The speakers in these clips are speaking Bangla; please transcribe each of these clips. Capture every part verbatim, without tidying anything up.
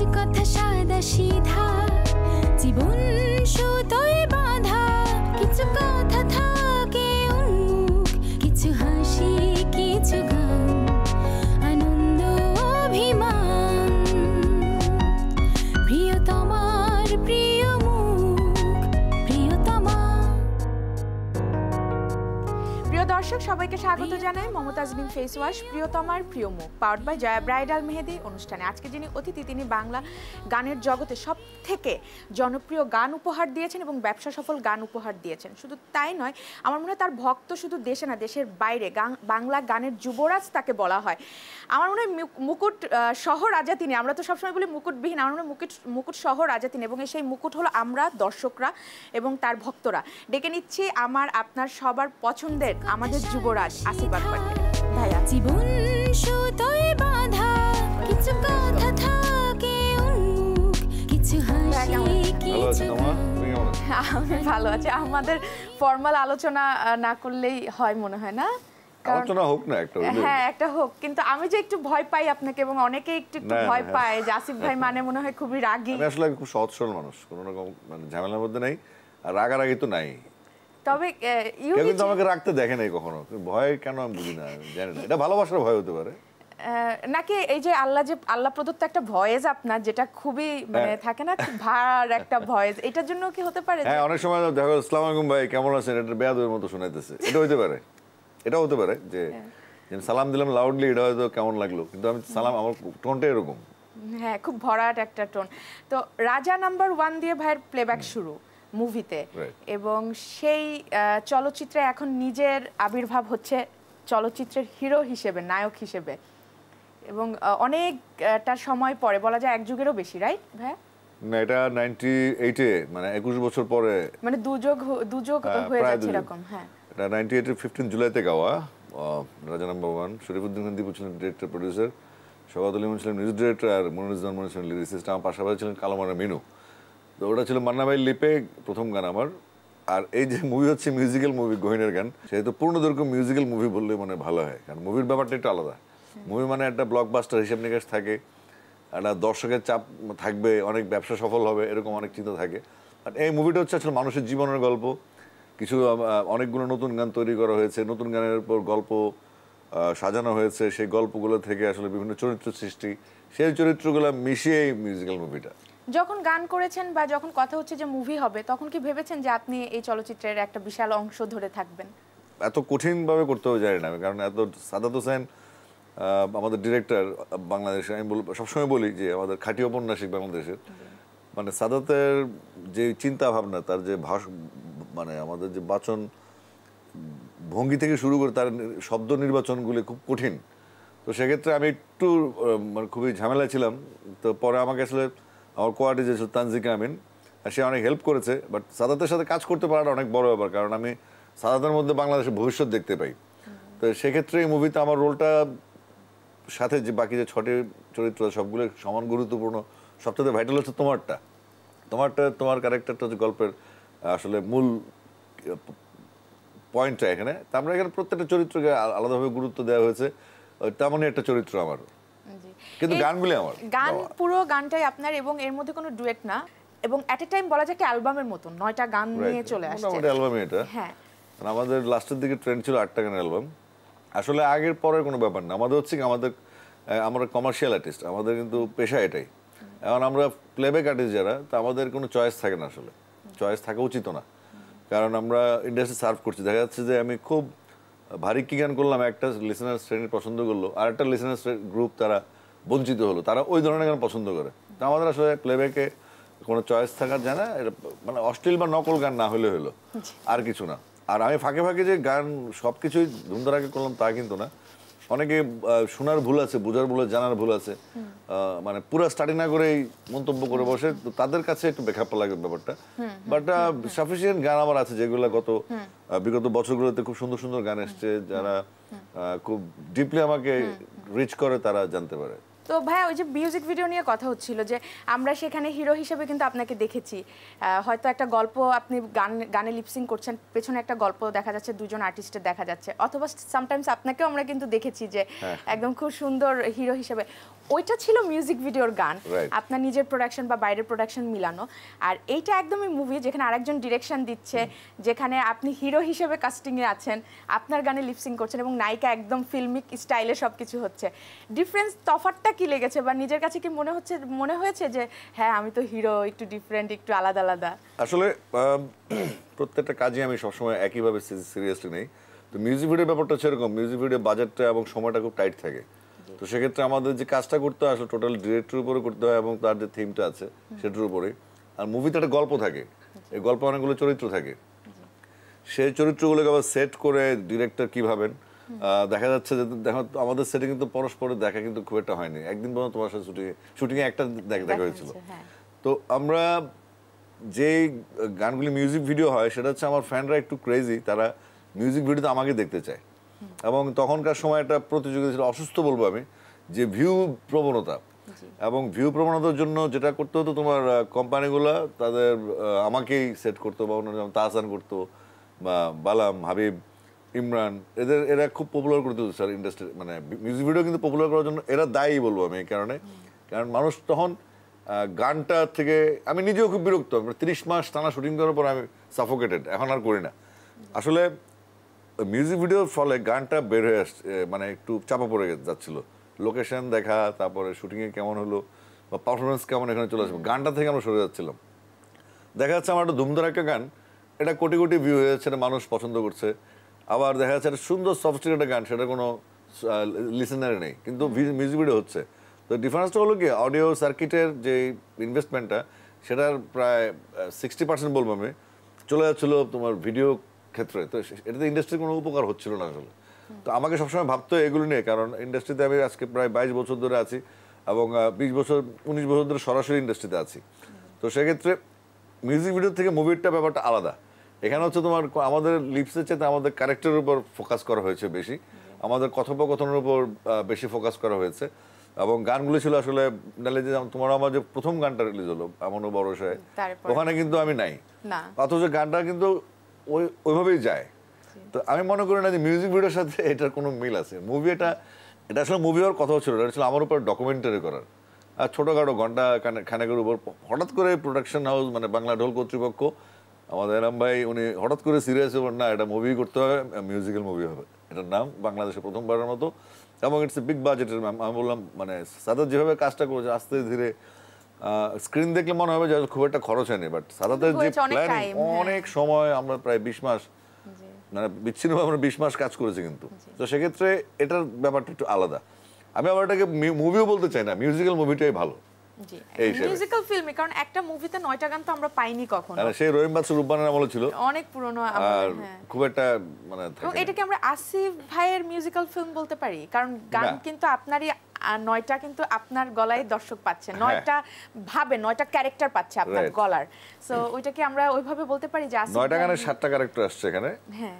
কিছু কথা সাদা সিধা জীবন সুতোয় বাঁধা কিছু কথা থাকে উন্মুখ কিছু হাসি কিছু গান আনন্দ অভিমান প্রিয় তোমার প্রিয় মুখ প্রিয় তোমার। প্রিয় দর্শক সবাইকে স্বাগত জানাই মমতাজ বিন ফেস ওয়াশ প্রিয় তোমার প্রিয় মুখ পাওয়ার্ড বাই জয়া ব্রাইডাল মেহেদি অনুষ্ঠানে। আজকে যিনি অতিথি তিনি বাংলা গানের জগতে সব থেকে জনপ্রিয় গান উপহার দিয়েছেন এবং ব্যবসা সফল গান উপহার দিয়েছেন। শুধু তাই নয়, আমার মনে হয় তার ভক্ত শুধু দেশে না দেশের বাইরে বাংলা গানের যুবরাজ তাকে বলা হয়। আমার মনে হয় মুকুট সহ রাজা তিনি, আমরা তো সবসময় বলি মুকুটবিহীন, আমার মনে হয় মুকুট মুকুট সহ রাজা তিনি এবং সেই মুকুট হলো আমরা দর্শকরা এবং তার ভক্তরা। ডেকে নিচ্ছি আমার আপনার সবার পছন্দের আমাদের যুবরাজ আসিফ আকবর ভাইয়া। জীবন সুতোয় বাঁধা কিছু কথা থাকে উন্মুখ কিছু হাসি কিছু আমি ভালো আছি। আমাদের ফর্মাল আলোচনা না করলেই হয় মনে হয় না, আলোচনা হোক না একটা, হ্যাঁ একটা হোক, কিন্তু আমি যে একটু ভয় পাই আপনাকে এবং অনেকে একটু একটু ভয় পায় যে আসিফ ভাই মানে মনে হয় খুবই রাগী। আমি আসলে খুব সহজ সরল মানুষ, কোনো রকম মানে ঝামেলার মধ্যে নাই, আর রাগারাগি তো নাই। তবে কেউ কিন্তু আমাকে রাখতে দেখে নাই কখনো, ভয় কেন আমি বুঝি না, জানি না। এটা ভালোবাসার ভয় হতে পারে নাকি এই যে আল্লাহ যে আল্লাহ প্রদত্ত একটা ভয়েস আপনার যেটা খুবই মানে থাকে না খুব ভার একটা ভয়েস, এটার জন্য কি হতে পারে? হ্যাঁ, অনেক সময় দেখো আসসালামু আলাইকুম ভাই কেমন আছেন, এটা বেয়াদবের মতো শোনাইতেছে, এটা হতে পারে। এটা হতে পারে যে সালাম দিলাম লাউডলি, এটা হয়তো কেমন লাগলো, কিন্তু আমি সালাম আমার টোনটা এরকম, হ্যাঁ খুব ভরাট একটা টোন। তো রাজা নাম্বার ওয়ান দিয়ে ভাইয়ের প্লেব্যাক শুরু মুভিতে, এবং সেই চলচ্চিত্রে এখন নিজের আবির্ভাব হচ্ছে চলচ্চিত্রের হিরো হিসেবে, নায়ক হিসেবে, এবং অনেকটা সময় পরে, বলা যায় এক যুগেরও বেশি, রাইট ভাইয়া? না, এটা নাইনটি এইটে মানে একুশ বছর পরে, মানে দুযোগ দুযোগ হয়ে যাচ্ছে এরকম। হ্যাঁ, এটা নাইনটি এইটের ফিফটিন জুলাইতে গাওয়া রাজা নাম্বার ওয়ান। শরীফুদ্দিন খান দীপু ছিলেন ডিরেক্টর প্রডিউসার, শওকত আলী ছিলেন মিউজিক ডিরেক্টর, আর মনিরুজ্জামান মনির ছিলেন লিরিসিস্ট। আমার পাশাপাশি ছিলেন কালামারা মিনু। তো ওটা ছিল মান্না ভাইয়ের লিপে প্রথম গান আমার। আর এই যে মুভি হচ্ছে মিউজিক্যাল মুভি, গহিনের গান, সেহেতু পূর্ণদৈর্ঘ্য মিউজিক্যাল মুভি বললে মানে ভালো হয়, কারণ মুভির ব্যাপারটা একটু আলাদা। মুভি মানে একটা ব্লকবাস্টার হিসাব নিকাশ থাকে, একটা দর্শকের চাপ থাকবে, অনেক ব্যবসা সফল হবে, এরকম অনেক চিন্তা থাকে। আর এই মুভিটা হচ্ছে আসলে মানুষের জীবনের গল্প। কিছু অনেকগুলো নতুন গান তৈরি করা হয়েছে, নতুন গানের উপর গল্প সাজানো হয়েছে, সেই গল্পগুলো থেকে আসলে বিভিন্ন চরিত্র সৃষ্টি, সেই চরিত্রগুলো মিশিয়ে এই মিউজিক্যাল মুভিটা। যখন গান করেছেন বা যখন কথা হচ্ছে যে মুভি হবে, তখন কি ভেবেছেন যে আপনি এই চলচ্চিত্রের একটা বিশাল অংশ ধরে থাকবেন? এত কঠিনভাবে করতে হবে জানি না আমি, কারণ এত সাদাত হোসেন আমাদের ডিরেক্টর বাংলাদেশে, আমি সবসময় বলি যে আমাদের খাঁটি ঔপন্যাসিক বাংলাদেশের, মানে সাদাতের যে চিন্তা ভাবনা, তার যে ভাষ মানে আমাদের যে বাচন ভঙ্গি থেকে শুরু করে তার শব্দ নির্বাচনগুলি খুব কঠিন। তো সেক্ষেত্রে আমি একটু মানে খুবই ঝামেলা ছিলাম। তো পরে আমাকে আসলে আমার কোয়ার্টি যে তানজিকা আমিন, সে অনেক হেল্প করেছে। বাট সাদাতের সাথে কাজ করতে পারাটা অনেক বড় ব্যাপার, কারণ আমি সাদাতের মধ্যে বাংলাদেশের ভবিষ্যৎ দেখতে পাই। তো সেক্ষেত্রে এই মুভিতে আমার রোলটা সাথে যে বাকি যে ছটি চরিত্র সবগুলো সমান গুরুত্বপূর্ণ। সবচেয়ে ভাইটাল হচ্ছে তোমারটা তোমারটা তোমার ক্যারেক্টারটা হচ্ছে গল্পের আসলে মূল পয়েন্টটা এখানে। তারপরে এখানে প্রত্যেকটা চরিত্রকে আলাদাভাবে গুরুত্ব দেওয়া হয়েছে, তেমনই একটা চরিত্র আমার, কিন্তু গানগুলি আমার। গান পুরো গানটাই আপনার, এবং এর মধ্যে কোনো ডুয়েট না, এবং এট এ টাইম বলা যায় কি অ্যালবামের মতো নয়টা গান নিয়ে চলে আসছে মোটামুটি অ্যালবামে এটা। হ্যাঁ, আমাদের লাস্টের দিকে ট্রেন্ড ছিল আটটা গানের অ্যালবাম। আসলে আগের পরের কোনো ব্যাপার না, আমাদের হচ্ছে কি আমাদের আমরা কমার্শিয়াল আর্টিস্ট, আমাদের কিন্তু পেশা এটাই। এখন আমরা প্লেব্যাক আর্টিস্ট যারা, তা আমাদের কোনো চয়েস থাকে না, আসলে চয়েস থাকা উচিত না, কারণ আমরা ইন্ডাস্ট্রি সার্ভ করছি। দেখা যাচ্ছে যে আমি খুব ভারী কি গান করলাম, একটা লিসেনার শ্রেণী পছন্দ করলো, আর একটা লিসেনার গ্রুপ তারা বঞ্চিত হলো, তারা ওই ধরনের গান পছন্দ করে। তো আমাদের আসলে প্লেব্যাকে কোনো চয়েস থাকার যায় না, এটা মানে অশ্লীল বা নকল গান না হলে হলো, আর কিছু না। আর আমি ফাঁকে ফাঁকে যে গান সব কিছুই ধুমধারাকে করলাম তা কিন্তু না, অনেকে শোনার ভুল আছে, বোঝার ভুল আছে, জানার ভুল আছে, মানে পুরো স্টাডি না করেই মন্তব্য করে বসে, তো তাদের কাছে একটু বেখাপ্পা লাগে ব্যাপারটা। বাট সাফিসিয়েন্ট গান আমার আছে যেগুলো গত বিগত বছরগুলোতে খুব সুন্দর সুন্দর গান এসছে, যারা খুব ডিপলি আমাকে রিচ করে তারা জানতে পারে। তো ভাইয়া ওই যে মিউজিক ভিডিও নিয়ে কথা হচ্ছিল যে আমরা সেখানে হিরো হিসেবে কিন্তু আপনাকে দেখেছি, হয়তো একটা গল্প আপনি গান গানে লিপসিং করছেন, পেছনে একটা গল্প দেখা যাচ্ছে, দুজন আর্টিস্টের দেখা যাচ্ছে, অথবা সামটাইমস আপনাকেও আমরা কিন্তু দেখেছি যে একদম খুব সুন্দর হিরো হিসেবে। ওইটা ছিল মিউজিক ভিডিওর গান, Right. আপনার নিজের প্রোডাকশন বা বাইরের প্রোডাকশন মিলানো। আর এইটা একদমই মুভি যেখানে আরেকজন ডিরেকশন দিচ্ছে, যেখানে আপনি হিরো হিসেবে কাস্টিং এ আছেন, আপনার গানে লিপসিং করছেন এবং নায়িকা একদম ফিল্মিক স্টাইলে সবকিছু হচ্ছে। ডিফারেন্স তফাৎটা কি লেগেছে বা নিজের কাছে কি মনে হচ্ছে মনে হয়েছে যে হ্যাঁ আমি তো হিরো, একটু ডিফারেন্ট, একটু আলাদা আলাদা? আসলে আম, প্রত্যেকটা কাজে আমি সবসময় একইভাবে সিরিয়াসলি নেই। তো মিউজিক ভিডিওর ব্যাপারটা সেরকম, মিউজিক ভিডিও বাজেটটা এবং সময়টা খুব টাইট থাকে। তো সেক্ষেত্রে আমাদের যে কাজটা করতে হয় আসলে টোটাল ডিরেক্টরের উপরে করতে হয় এবং তার যে থিমটা আছে সেটার উপরে। আর মুভিতে একটা গল্প থাকে, এই গল্পে অনেকগুলো চরিত্র থাকে, সেই চরিত্রগুলোকে আবার সেট করে ডিরেক্টর কি ভাবেন। দেখা যাচ্ছে যে দেখো আমাদের সেটে কিন্তু পরস্পরের দেখা কিন্তু খুব একটা হয়নি, একদিন পর্যন্ত তোমার সাথে শুটিং শুটিংয়ে একটা দেখা হয়েছিল। তো আমরা যে গানগুলি মিউজিক ভিডিও হয় সেটা হচ্ছে আমার ফ্যানরা একটু ক্রেজি, তারা মিউজিক ভিডিওতে আমাকে দেখতে চায়। এবং তখনকার সময় একটা প্রতিযোগিতা ছিল, অসুস্থ বলবো আমি, যে ভিউ প্রবণতা। এবং ভিউ প্রবণতার জন্য যেটা করতে হতো তোমার কোম্পানিগুলো তাদের আমাকেই সেট করতো, বা অন্য যেমন তাহসান করতো বা বালাম, হাবিব, ইমরান, এদের এরা খুব পপুলার করতে হতো স্যার ইন্ডাস্ট্রি, মানে মিউজিক ভিডিও কিন্তু পপুলার করার জন্য এরা দায়ী বলবো আমি এই কারণে। কারণ মানুষ তখন গানটা থেকে, আমি নিজেও খুব বিরক্ত, তিরিশ মাস টানা শুটিং করার পর আমি সাফোকেটেড, এখন আর করি না। আসলে মিউজিক ভিডিওর ফলে গানটা বের হয়ে আসছে, মানে একটু চাপা পড়ে যাচ্ছিল, লোকেশন দেখা, তারপরে শুটিংয়ে কেমন হলো বা পারফরমেন্স কেমন, এখানে চলে আসবে, গানটা থেকে আমরা সরে যাচ্ছিলাম। দেখা যাচ্ছে আমার একটা ধুমধার একটা গান, এটা কোটি কোটি ভিউ হয়ে যাচ্ছে, এটা মানুষ পছন্দ করছে। আবার দেখা যাচ্ছে একটা সুন্দর সফটওয়্যার একটা গান, সেটা কোনো লিসেনারে নেই, কিন্তু মিউজিক ভিডিও হচ্ছে। তো ডিফারেন্সটা হলো কি, অডিও সার্কিটের যে ইনভেস্টমেন্টটা সেটার প্রায় সিক্সটি পার্সেন্ট বলবো আমি চলে যাচ্ছিলো তোমার ভিডিও ক্ষেত্রে। তো এটাতে ইন্ডাস্ট্রির কোনো উপকার হচ্ছিল না আসলে। তো আমাকে সবসময় ভাবতে এগুলো নিয়ে, কারণ ইন্ডাস্ট্রিতে আমি আজকে প্রায় বাইশ বছর ধরে আছি এবং বিশ বছর উনিশ বছর ধরে সরাসরি ইন্ডাস্ট্রিতে আছি। তো সেক্ষেত্রে মিউজিক ভিডিও থেকে মুভিরটা ব্যাপারটা আলাদা। এখানে হচ্ছে তোমার আমাদের লিপসের চেয়ে আমাদের ক্যারেক্টারের উপর ফোকাস করা হয়েছে বেশি, আমাদের কথোপকথনের উপর বেশি ফোকাস করা হয়েছে। এবং গানগুলো ছিল আসলে তোমার আমার যে প্রথম গানটা রিলিজ হলো এমনও বড়সায়, ওখানে কিন্তু আমি নাই, অথচ গানটা কিন্তু ওই ওইভাবেই যায়। তো আমি মনে করি না যে মিউজিক ভিডিওর সাথে এটার কোনো মিল আছে। মুভি এটা এটা আসলে মুভি হওয়ার কথা ছিল, এটা ছিল আমার উপর ডকুমেন্টারি করার, আর ছোটোখাটো ঘন্টা খানেকের উপর হঠাৎ করে প্রোডাকশন হাউস মানে বাংলা ঢোল কর্তৃপক্ষ আমাদের এরাম ভাই উনি হঠাৎ করে সিরিয়াস হবেন না, এটা মুভি করতে হবে, মিউজিক্যাল মুভি হবে, এটার নাম বাংলাদেশে প্রথমবারের মতো, এবং ইটস এ বিগ বাজেটের। আমি বললাম মানে সাদাত যেভাবে কাজটা করেছে আস্তে ধীরে, স্ক্রিন দেখলে মনে হবে যে খুব একটা খরচ হয়নি, বাট সাদাতের যে প্ল্যানিং অনেক সময়, আমরা প্রায় বিশ মাস মানে বিচ্ছিন্নভাবে আমরা বিশ মাস কাজ করেছি কিন্তু। তো সেক্ষেত্রে এটার ব্যাপারটা একটু আলাদা। আমি আবার এটাকে মুভিও বলতে চাই না, মিউজিক্যাল মুভিটাই ভালো। মিউজিক্যাল ফিল্ম, কারণ একটা মুভিতে নয়টা গান তো আমরা পাইনি কখনো। সেই রহিম বাদশা রূপবানের আমলে ছিল, অনেক পুরনো, আর খুব একটা মানে এটাকে আমরা আসিফ ভাইয়ের মিউজিক্যাল ফিল্ম বলতে পারি, কারণ গান কিন্তু আপনারই নয়টা, কিন্তু আপনার গলায় দর্শক পাচ্ছে, নয়টা ভাবে নয়টা ক্যারেক্টার পাচ্ছে আপনার গলার। সো ওইটা কি আমরা ওইভাবে বলতে পারি যে আসিফ নয়টা গানে সাতটা ক্যারেক্টার আসছে এখানে। হ্যাঁ,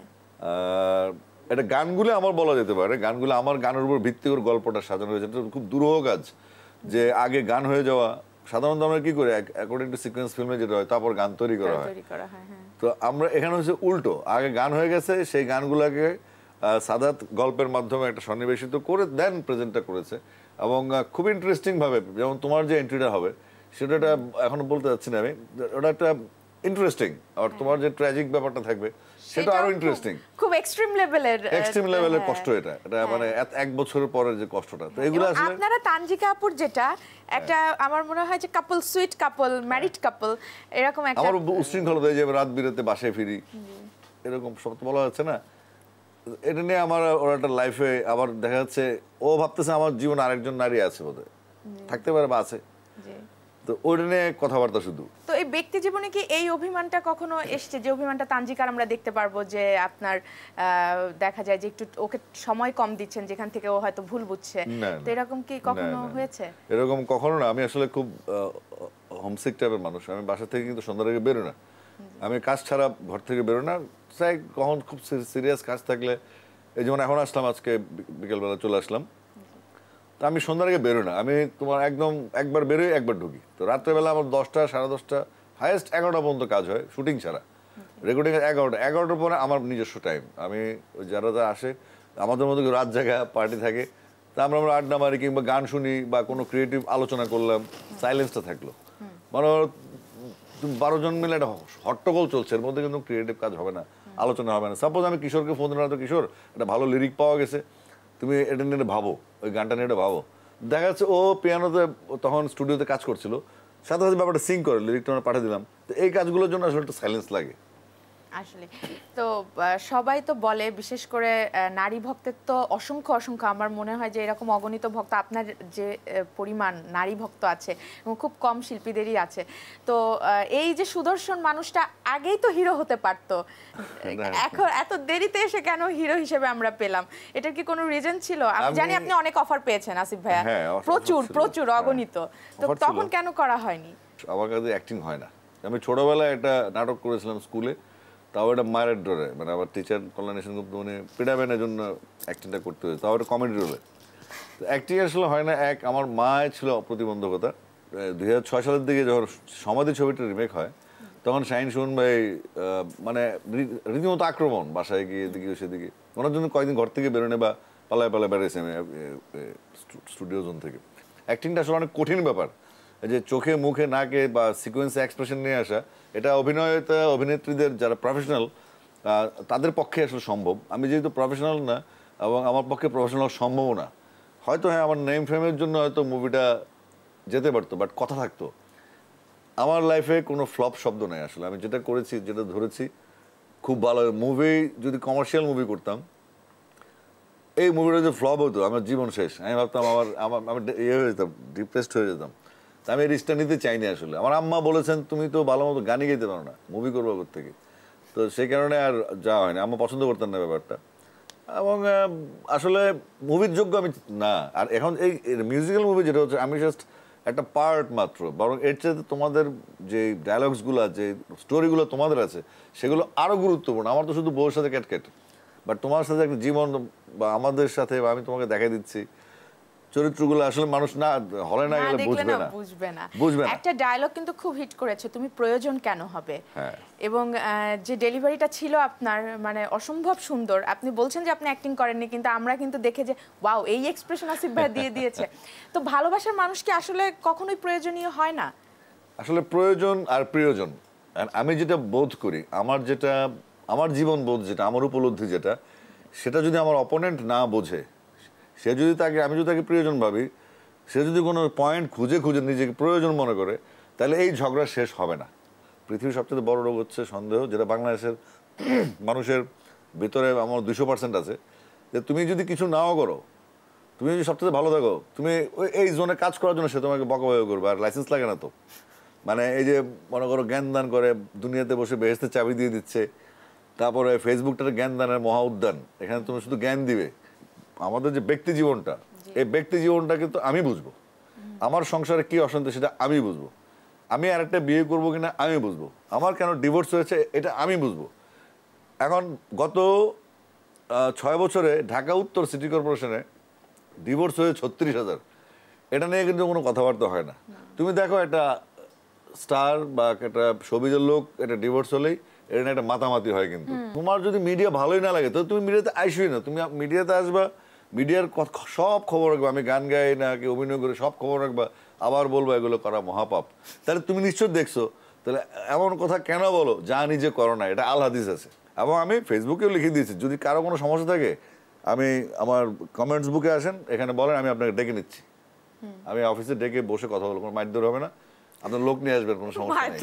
এটা গানগুলো আমার বলা যেতে পারে, গানগুলো আমার গানের উপর ভিত্তি করে গল্পটা সাজানো হয়েছে। এটা খুব দুরূহ কাজ যে আগে গান হয়ে যাওয়া, সাধারণত আমরা কি করি অ্যাকর্ডিং টু সিকোয়েন্স ফিল্মে যেটা হয় তারপর গান তৈরি করা হয়। তো আমরা এখানে হচ্ছে উল্টো, আগে গান হয়ে গেছে, সেই গানগুলোকে সাদাত গল্পের মাধ্যমে একটা সন্নিবেশিত করে দেন প্রেজেন্টটা করেছে, এবং খুব ইন্টারেস্টিং ভাবে, যেমন তোমার যে এন্ট্রিটা হবে সেটা এখনো বলতে যাচ্ছি না আমি, ওটা একটা ইন্টারেস্টিং, আর তোমার যে ট্র্যাজিক ব্যাপারটা থাকবে সেটা আরো ইন্টারেস্টিং, খুব এক্সট্রিম লেভেলের এক্সট্রিম লেভেলের কষ্ট এটা, এটা মানে এক বছরের পরের যে কষ্টটা। তো এগুলো আসলে আপনারা তানজিকা আপুর যেটা একটা আমার মনে হয় যে কাপল, সুইট কাপল, ম্যারিড কাপল, এরকম একটা আমার উশৃঙ্খলতা, যে রাত বিরাতে বাসায় ফিরি এরকম সব তো বলা যাচ্ছে না। এটা নিয়ে আমার ওর একটা লাইফে আবার দেখা যাচ্ছে ও ভাবতেছে আমার জীবনে আরেকজন নারী আছে, বোধহয় থাকতে পারে বা আছে, তো ওটা নিয়ে কথাবার্তা শুধু। তো এই ব্যক্তি জীবনে কি এই অভিমানটা কখনো এসছে, যে অভিমানটা তানজিকার আমরা দেখতে পারবো, যে আপনার দেখা যায় যে একটু ওকে সময় কম দিচ্ছেন, যেখান থেকে ও হয়তো ভুল বুঝছে, তো এরকম কি কখনো হয়েছে? এরকম কখনো না। আমি আসলে খুব হোমসিক টাইপের মানুষ, আমি বাসা থেকে কিন্তু সন্ধ্যার আগে বেরো না, আমি কাজ ছাড়া ঘর থেকে বেরো না, চাই কখন খুব সিরিয়াস কাজ থাকলে, এই যেমন এখন আসলাম আজকে বিকেলবেলা চলে আসলাম, তো আমি সন্ধ্যার আগে বেরো না, আমি তোমার একদম একবার বেরোই একবার ঢুকি। তো রাত্রেবেলা আমার দশটা সাড়ে দশটা হাইয়েস্ট এগারোটা পর্যন্ত কাজ হয় শুটিং ছাড়া, রেকর্ডিং এগারোটা এগারোটার পরে আমার নিজস্ব টাইম। আমি ওই যারা যারা আসে আমাদের মধ্যে রাত জায়গা পার্টি থাকে, তা আমরা আমরা আড্ডা মারি কিংবা গান শুনি বা কোনো ক্রিয়েটিভ আলোচনা করলাম, সাইলেন্সটা থাকলো, মানে বারো জন মিলে একটা হট্টগোল চলছে, এর মধ্যে কিন্তু ক্রিয়েটিভ কাজ হবে না, আলোচনা হবে না। সাপোজ আমি কিশোরকে ফোন দিলাম, তো কিশোর একটা ভালো লিরিক পাওয়া গেছে, তুমি এটা নিয়ে ভাবো, ওই গানটা নিয়ে ভাবো। দেখা যাচ্ছে ও পিয়ানোতে তখন স্টুডিওতে কাজ করছিল, সাথে সাথে ব্যাপারটা সিং করে, লিরিকটা আমরা পাঠিয়ে দিলাম। তো এই কাজগুলোর জন্য আসলে একটু সাইলেন্স লাগে আসলে। তো সবাই তো বলে, বিশেষ করে নারী ভক্তের তো অসংখ্য অসংখ্য, আমার মনে হয় যে এরকম অগণিত ভক্ত, আপনার যে পরিমাণ নারী ভক্ত আছে এবং খুব কম শিল্পীদেরই আছে। তো এই যে সুদর্শন মানুষটা আগেই তো হিরো হতে পারতো, এখন এত দেরিতে এসে কেন হিরো হিসেবে আমরা পেলাম? এটার কি কোনো রিজন ছিল? আমি জানি আপনি অনেক অফার পেয়েছেন আসিফ ভাইয়া, প্রচুর প্রচুর অগণিত, তো তখন কেন করা হয়নি? আমার কাছে অ্যাক্টিং হয় না। আমি ছোটবেলায় একটা নাটক করেছিলাম স্কুলে, তাও এটা মায়ের ডরে, মানে আমার টিচার কল্যাণেশন গুপ্ত মানে পিডাবেনের জন্য অ্যাক্টিংটা করতে হয়েছে, তাও এটা কমেডি রোলে। তো অ্যাক্টিং আসলে হয় না। এক, আমার মায়ের ছিল প্রতিবন্ধকতা। দুই হাজার ছয় সালের দিকে যখন সমাধি ছবিটা রিমেক হয়, তখন শাহিন সুমন ভাই মানে রীতিমতো আক্রমণ, বাসায় গিয়ে এদিকে সেদিকে, ওনার জন্য কয়েকদিন ঘর থেকে বেরোনে বা পালায় পালায় বেড়েছে আমি স্টুডিও জোন থেকে। অ্যাক্টিংটা আসলে অনেক কঠিন ব্যাপার, যে চোখে মুখে নাকে বা সিকোয়েন্সে এক্সপ্রেশন নিয়ে আসা, এটা অভিনয়তা অভিনেত্রীদের যারা প্রফেশনাল তাদের পক্ষে আসলে সম্ভব। আমি যেহেতু প্রফেশনাল না এবং আমার পক্ষে প্রফেশনাল সম্ভব না, হয়তো হ্যাঁ আমার নেম ফ্রেমের জন্য হয়তো মুভিটা যেতে পারতো, বাট কথা থাকতো। আমার লাইফে কোনো ফ্লপ শব্দ নেই আসলে। আমি যেটা করেছি, যেটা ধরেছি, খুব ভালো মুভি। যদি কমার্শিয়াল মুভি করতাম, এই মুভিটা যদি ফ্লপ হতো, আমার জীবন শেষ। আমি ভাবতাম আমার আমার আমি ইয়ে হয়ে যেতাম, ডিপ্রেসড হয়ে যেতাম। আমি এই রিস্কটা নিতে চাইনি আসলে। আমার আম্মা বলেছেন তুমি তো ভালো মতো গানই গাইতে পারো না, মুভি করবো থেকে, তো সেই কারণে আর যাওয়া হয়নি। আম্মা পছন্দ করতেন না ব্যাপারটা, এবং আসলে মুভির যোগ্য আমি না। আর এখন এই মিউজিক্যাল মুভি যেটা হচ্ছে, আমি জাস্ট একটা পার্ট মাত্র, বরং এর চেয়ে তোমাদের যে ডায়লগসগুলো, যে স্টোরিগুলো তোমাদের আছে, সেগুলো আরও গুরুত্বপূর্ণ। আমার তো শুধু বউর সাথে ক্যাটক্যাট, বাট তোমার সাথে একটা জীবন বা আমাদের সাথে, বা আমি তোমাকে দেখাই দিচ্ছি চরিত্রগুলো আসলে মানুষ না হলে না গেলে বুঝবে না, বুঝবে না বুঝবে না। একটা ডায়লগ কিন্তু খুব হিট করেছে, তুমি প্রয়োজন কেন হবে, এবং যে ডেলিভারিটা ছিল আপনার, মানে অসম্ভব সুন্দর। আপনি বলছেন যে আপনি অ্যাক্টিং করেননি, কিন্তু আমরা কিন্তু দেখে যে ওয়াও, এই এক্সপ্রেশন আসিফ ভাই দিয়ে দিয়েছে। তো ভালোবাসার মানুষ কি আসলে কখনোই প্রয়োজনীয় হয় না? আসলে প্রয়োজন আর প্রিয়জন, আমি যেটা বোধ করি, আমার যেটা আমার জীবন বোধ, যেটা আমার উপলব্ধি, যেটা সেটা যদি আমার অপোনেন্ট না বোঝে, সে যদি তাকে, আমি যদি তাকে প্রিয়জন ভাবি, সে যদি কোনো পয়েন্ট খুঁজে খুঁজে নিজেকে প্রয়োজন মনে করে, তাহলে এই ঝগড়া শেষ হবে না। পৃথিবীর সবচেয়ে বড় রোগ হচ্ছে সন্দেহ, যেটা বাংলাদেশের মানুষের ভিতরে আমার দুশো পার্সেন্ট আছে। যে তুমি যদি কিছু নাও করো, তুমি যদি সবচেয়ে ভালো থাকো, তুমি ওই এই জোনে কাজ করার জন্য সে তোমাকে বকাবকা করবে, আর লাইসেন্স লাগে না তো। মানে এই যে মনে করো জ্ঞান দান করে, দুনিয়াতে বসে বেহেশতের চাবি দিয়ে দিচ্ছে, তারপরে ফেসবুকটার জ্ঞান দানের মহা উদ্যান, এখানে তুমি শুধু জ্ঞান দিবে। আমাদের যে ব্যক্তি জীবনটা, এই ব্যক্তি জীবনটা কিন্তু আমি বুঝবো, আমার সংসারে কি অশান্তি সেটা আমি বুঝবো, আমি আর একটা বিয়ে করবো কিনা আমি বুঝবো, আমার কেন ডিভোর্স হয়েছে এটা আমি বুঝবো। এখন গত ছয় বছরে ঢাকা উত্তর সিটি কর্পোরেশনে ডিভোর্স হয়ে ছত্রিশ হাজার, এটা নিয়ে কিন্তু কোনো কথাবার্তা হয় না। তুমি দেখো একটা স্টার বা একটা শোবিজের লোক এটা ডিভোর্স হলেই এটা নিয়ে একটা মাতামাতি হয়। কিন্তু তোমার যদি মিডিয়া ভালোই না লাগে, তো তুমি মিডিয়াতে আসবেই না। তুমি মিডিয়াতে আসবা, মিডিয়ার সব খবর রাখবা, আমি গান গাই না কি অভিনয় করে সব খবর রাখবা, আবার বলবো এগুলো করা মহাপাপ। তাহলে তুমি নিশ্চয় দেখছো, তাহলে এমন কথা কেন বলো যা নিজে করো না? এটা আল হাদিস আছে, এবং আমি ফেসবুকেও লিখে দিয়েছি, যদি কারো কোনো সমস্যা থাকে আমি আমার কমেন্টস বুকে আসেন, এখানে বলেন, আমি আপনাকে ডেকে নিচ্ছি। আমি অফিসে ডেকে বসে কথা বলবো, কোনো মারধর হবে না, আপনার লোক নিয়ে আসবেন, কোনো সমস্যা নেই।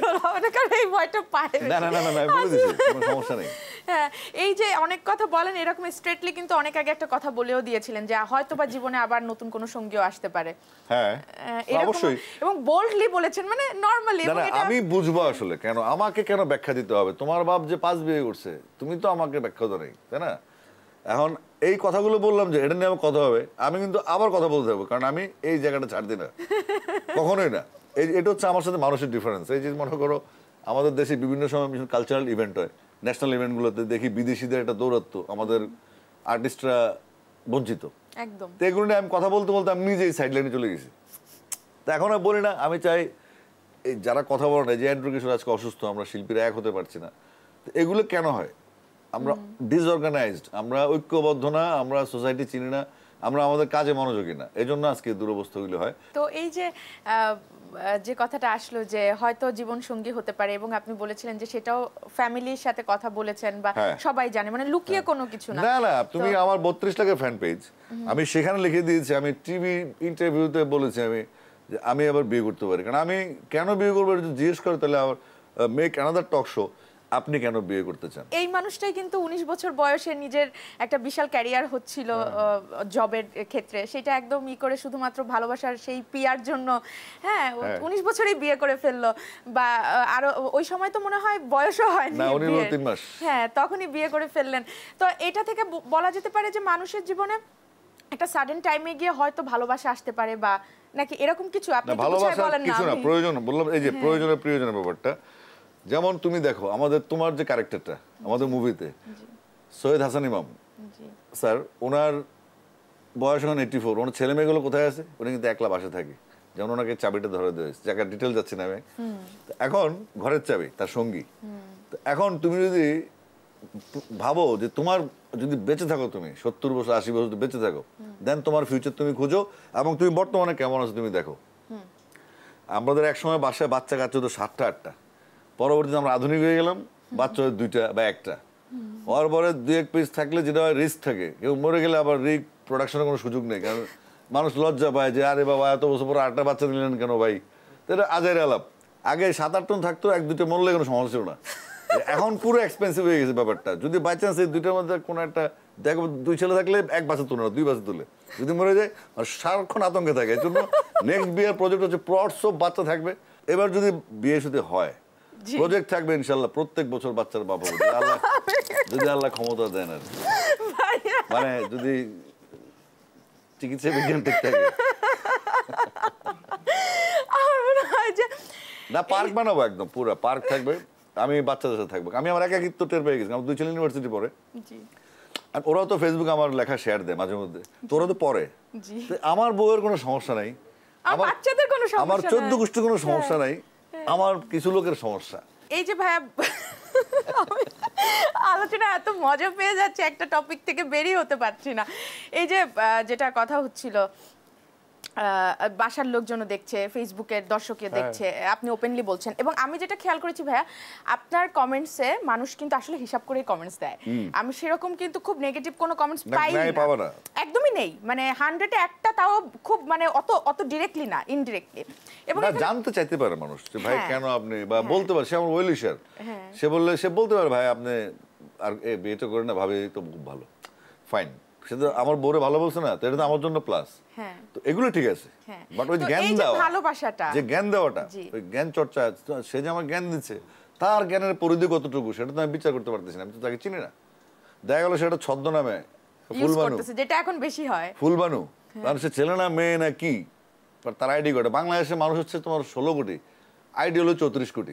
না না না না, বলে দিচ্ছি, কোনো সমস্যা নেই। হ্যাঁ, এই যে অনেক কথা বলেন, এরকম স্ট্রেটলি কিন্তু অনেক আগে একটা কথা বলেও দিয়েছিলেন যে হয়তো বা জীবনে আবার নতুন কোনো সঙ্গীও আসতে পারে। হ্যাঁ, অবশ্যই, এবং বোল্ডলি বলেছেন, মানে নরমালি। না আমি বুঝবো আসলে কেন, আমাকে কেন ব্যাখ্যা দিতে হবে? তোমার বাপ যে পাঁচ বিয়ে করছে, তুমি তো আমাকে ব্যাখ্যা তো নেই, তাই না? এখন এই কথাগুলো বললাম যে এটা নিয়ে আমার কথা হবে, আমি কিন্তু আবার কথা বলতে হবে, কারণ আমি এই জায়গাটা ছাড় দিই না, কখনোই না। এই এটা হচ্ছে আমার সাথে মানুষের ডিফারেন্স। এই যে মনে করো আমাদের দেশে বিভিন্ন সময় কালচারাল ইভেন্ট হয়, ন্যাশনাল ইভেন্টগুলোতে দেখি বিদেশিদের একটা দৌরাত্ম, আমাদের আর্টিস্টরা বঞ্চিত, একদম। তো এগুলো নিয়ে আমি কথা বলতে বলতে আমি নিজেই সাইড লাইনে চলে গেছি। তো এখন আর বলি না, আমি চাই এই যারা কথা বলে না, যে অ্যান্ড্রু কিশোর আজকে অসুস্থ, আমরা শিল্পীরা এক হতে পারছি না, তো এগুলো কেন হয়? আমরা ডিসঅর্গানাইজড, আমরা ঐক্যবদ্ধ না, আমরা সোসাইটি চিনি না, আমরা আমাদের কাজে মনোযোগী না, এই জন্য আজকে দুরবস্থাগুলো হয়। তো এই যে যে কথাটা আসলো যে হয়তো জীবন সঙ্গী হতে পারে, এবং আপনি বলেছিলেন যে সেটাও ফ্যামিলির সাথে কথা বলেছেন বা সবাই জানে, মানে লুকিয়ে কোনো কিছু না। না না, তুমি আমার বত্রিশ টাকা ফ্যান পেজ, আমি সেখানে লিখে দিয়েছি, আমি টিভি ইন্টারভিউতে বলেছি আমি যে আমি আবার বিয়ে করতে পারি, কারণ আমি কেন বিয়ে করবো যদি জিজ্ঞেস করে তাহলে আমার মেক অ্যানাদার টক শো, আপনি কেন বিয়ে করতে চান। এই মানুষটাই কিন্তু উনিশ বছর বয়সে নিজের একটা বিশাল ক্যারিয়ার হচ্ছিল জবের ক্ষেত্রে, সেটা একদম ই করে শুধুমাত্র ভালোবাসার সেই পিয়ার জন্য হ্যাঁ উনিশ বছরেই বিয়ে করে ফেললো, বা আরো ওই সময় তো মনে হয় বয়সও হয়নি, হ্যাঁ তখনই বিয়ে করে ফেললেন। তো এটা থেকে বলা যেতে পারে যে মানুষের জীবনে একটা সাডেন টাইমে গিয়ে হয়তো ভালোবাসা আসতে পারে, বা নাকি এরকম কিছু আপনি ভালোবাসা কিছু না, প্রয়োজন বললাম এই যে প্রয়োজনের প্রয়োজনের ব্যাপারটা। যেমন তুমি দেখো আমাদের তোমার যে ক্যারেক্টারটা আমাদের মুভিতে সৈয়দ হাসান ইমাম স্যার, ওনার বয়স এখন এইটি ফোর, ওনার ছেলে মেয়েগুলো কোথায় আছে, উনি কিন্তু একলা বাসে থাকে, যেমন ওনাকে চাবিটা ধরে দেওয়া হয়েছে, জায়গার ডিটেল যাচ্ছে না আমি। এখন ঘরের চাবি তার সঙ্গী। এখন তুমি যদি ভাবো যে তোমার যদি বেঁচে থাকো, তুমি সত্তর বছর আশি বছর বেঁচে থাকো, দেন তোমার ফিউচার তুমি খুঁজো এবং তুমি বর্তমানে কেমন আছো তুমি দেখো। আমাদের একসময় বাসায় বাচ্চা কাচ্চা তো সাতটা আটটা, পরবর্তীতে আমরা আধুনিক হয়ে গেলাম, বাচ্চা হয় দুইটা বা একটা, হওয়ার পরে দুই এক পিস থাকলে যেটা হয় রিস্ক থাকে, কেউ মরে গেলে আবার রিক প্রোডাকশনের কোনো সুযোগ নেই, কারণ মানুষ লজ্জা পায় যে আরে বাবা এত বছর পরে আটটা বাচ্চা নিলেন কেন ভাই, এটা আজের আলাপ। আগে সাত আট টন থাকতো, এক দুটো মরলে কোনো সমস্যা ছিল না, এখন পুরো এক্সপেন্সিভ হয়ে গেছে ব্যাপারটা। যদি বাই চান্স এই দুইটার মধ্যে কোনো একটা দেখো, দুই ছেলে থাকলে এক বাচ্চা তুলে না, দুই বাচ্চা তুলে, যদি মরে যায় সারাক্ষণ আতঙ্কে থাকে। এই জন্য নেক্সট বিয়ের প্রজেক্ট হচ্ছে প্রসব বাচ্চা থাকবে। এবার যদি বিয়ে সাথে হয় প্রজেক্ট থাকবে ইনশাল্লাহ প্রত্যেক বছর বাচ্চার বাবা হবে, আল্লাহ যদি আল্লাহ ক্ষমতা দেন আর মানে যদি চিকিৎসা বিজ্ঞান ঠিক থাকে। না পার্ক বানাবো, একদম পুরো পার্ক থাকবে, আমি বাচ্চাদের সাথে থাকবো। আমি আমার একাকিত্ব টের পেয়ে গেছি, আমার দুই ছেলে ইউনিভার্সিটি পড়ে, আর ওরাও তো ফেসবুকে আমার লেখা শেয়ার দেয় মাঝে মধ্যে, তো ওরা তো পড়ে। আমার বউয়ের কোনো সমস্যা নাই, আমার চোদ্দ গোষ্ঠীর কোনো সমস্যা নাই, আমার কিছু লোকের সমস্যা। এই যে ভাইয়া আলোচনা এত মজা পেয়ে যাচ্ছে, একটা টপিক থেকে বেরিয়ে হতে পারছি না। এই যে যেটা কথা হচ্ছিল, বাসার লোকজনও দেখছে, ফেসবুকের দর্শকের দেখছে, আপনি ওপেনলি বলছেন, এবং আমি যেটা খেয়াল করেছি ভাইয়া আপনার কমেন্টসে মানুষ কিন্তু আসলে হিসাব করে কমেন্টস দেয়। আমি সেরকম কিন্তু খুব নেগেটিভ কোনো কমেন্টস পাই না, একদমই নেই, মানে হান্ড্রেডে একটা, তাও খুব মানে অত অত ডিরেক্টলি না, ইনডিরেক্টলি। এবং জানতে চাইতে পারে মানুষ যে ভাই কেন আপনি, বা বলতে পারে সে আমার ওয়েল উইশার, সে বললে সে বলতে পারে ভাই আপনি আর বিয়েটা করে না, ভাবে তো খুব ভালো, ফাইন, সেটা আমার বউরে ভালো বলছে না, তো এটা তো আমার জন্য প্লাস। তো এগুলো ঠিক আছে, বাট ওই জ্ঞান দেওয়া, ভালোবাসাটা, যে জ্ঞান দেওয়াটা, ওই জ্ঞান চর্চা, সে যে আমার জ্ঞান দিচ্ছে তার জ্ঞানের পরিধি কতটুকু সেটা তো আমি বিচার করতে পারতেছি না, আমি তো তাকে চিনি না। দেখা গেল সেটা ছদ্মনামে ফুলবানু, যেটা এখন বেশি হয় ফুলবানু, কারণ সে ছেলে না মেয়ে না কি, তার আইডি কটা। বাংলাদেশের মানুষ হচ্ছে তোমার ষোলো কোটি, আইডি হলো চৌত্রিশ কোটি,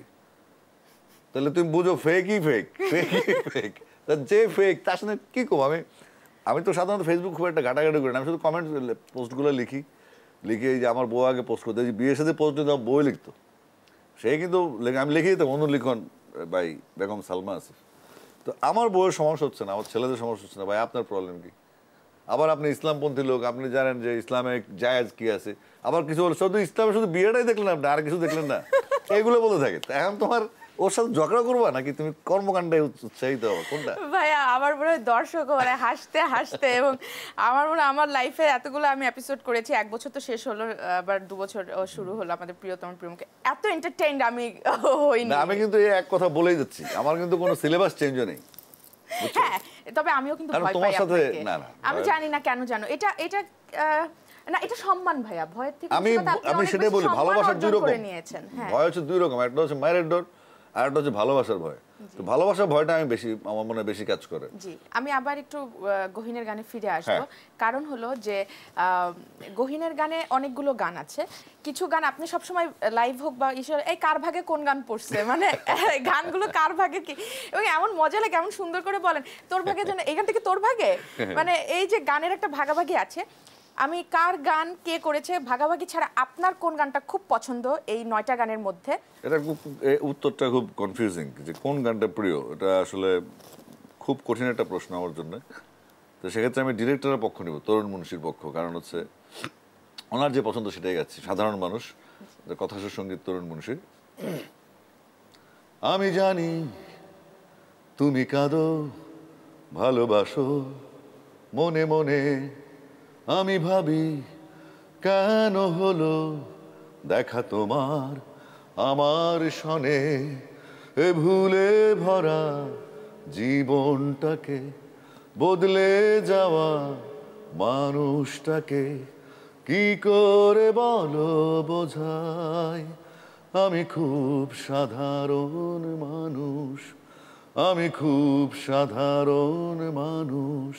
তাহলে তুমি বুঝো ফেকই ফেক, ফেকই ফেক, যে ফেক তার সাথে কি কম। আমি আমি তো সাধারণত ফেসবুক খুব একটা ঘাটাঘাটি করি না, আমি শুধু কমেন্ট পোস্টগুলো লিখি, লিখে যে আমার বউ আগে পোস্ট করতে, বিয়ের সাথে পোস্ট দিতে বই লিখতো, সে কিন্তু আমি লিখে দিতাম অনুলিখন ভাই বেগম সালমা আসিফ। তো আমার বউয়ের সমস্যা হচ্ছে না, আমার ছেলেদের সমস্যা হচ্ছে না, ভাই আপনার প্রবলেম কি? আবার আপনি ইসলামপন্থী লোক, আপনি জানেন যে ইসলামে জায়েজ কি আছে, আবার কিছু বলে শুধু ইসলামে শুধু বিয়েটাই দেখলেন আপনি, আর কিছু দেখলেন না, এইগুলো বলে থাকে। এখন তোমার ওর সাথে ঝগড়া করবা নাকি তুমি কর্মকাণ্ডে উৎসাহিত হবো, কোনটা? ভাইয়া আমার মনে হয় দর্শক মানে হাসতে হাসতে, এবং আমার মনে হয় আমার লাইফে এতগুলো আমি এপিসোড করেছি, এক বছর তো শেষ হলো, আবার দু বছর শুরু হলো আমাদের প্রিয় তোমার প্রিয় মুখে, এত এন্টারটেইনড আমি হইনি। আমি কিন্তু এই এক কথা বলেই যাচ্ছি, আমার কিন্তু কোনো সিলেবাস চেঞ্জও নেই। হ্যাঁ, তবে আমিও কিন্তু ভয় পাই আপনাকে, আমি জানি না কেন জানো, এটা এটা না, এটা সম্মান ভাইয়া, ভয়ের থেকে আমি আমি সেটাই বলি, ভালোবাসার দুই রকম, ভয় হচ্ছে দুই রকম, একটা হচ্ছে মায়ের ডর, আর একটা হচ্ছে ভালোবাসার ভয়। তো ভালোবাসার ভয়টা আমি বেশি, আমার মনে বেশি কাজ করে। জি, আমি আবার একটু গহিনের গানে ফিরে আসবো, কারণ হলো যে গহিনের গানে অনেকগুলো গান আছে, কিছু গান আপনি সবসময় লাইভ হোক বা ঈশ্বর এই কার ভাগে কোন গান পড়ছে, মানে গানগুলো কার ভাগে কি, এবং এমন মজা লাগে, এমন সুন্দর করে বলেন তোর ভাগে যেন এই গানটা কি তোর ভাগে, মানে এই যে গানের একটা ভাগাভাগি আছে। আমি কার গান কে করেছে ভাগাভাগি ছাড়া আপনার কোন গানটা খুব পছন্দ এই নয়টা গানের মধ্যে? এটা খুব উত্তরটা খুব কনফিউজিং যে কোন গানটা প্রিয়, এটা আসলে খুব কঠিন একটা প্রশ্ন আমার জন্য। তো সেক্ষেত্রে আমি ডিরেক্টরের পক্ষ নিব, তরুণ মুন্সির পক্ষ, কারণ হচ্ছে ওনার যে পছন্দ সেটাই গাচ্ছি, সাধারণ মানুষ, কথা সঙ্গীত তরুণ মুন্সির। আমি জানি তুমি কাঁদো ভালোবাসো মনে মনে, আমি ভাবি কেন হলো দেখা তোমার আমার সনে, এ ভুলে ভরা জীবনটাকে বদলে যাওয়া মানুষটাকে কি করে বলো বোঝাই, আমি খুব সাধারণ মানুষ, আমি খুব সাধারণ মানুষ,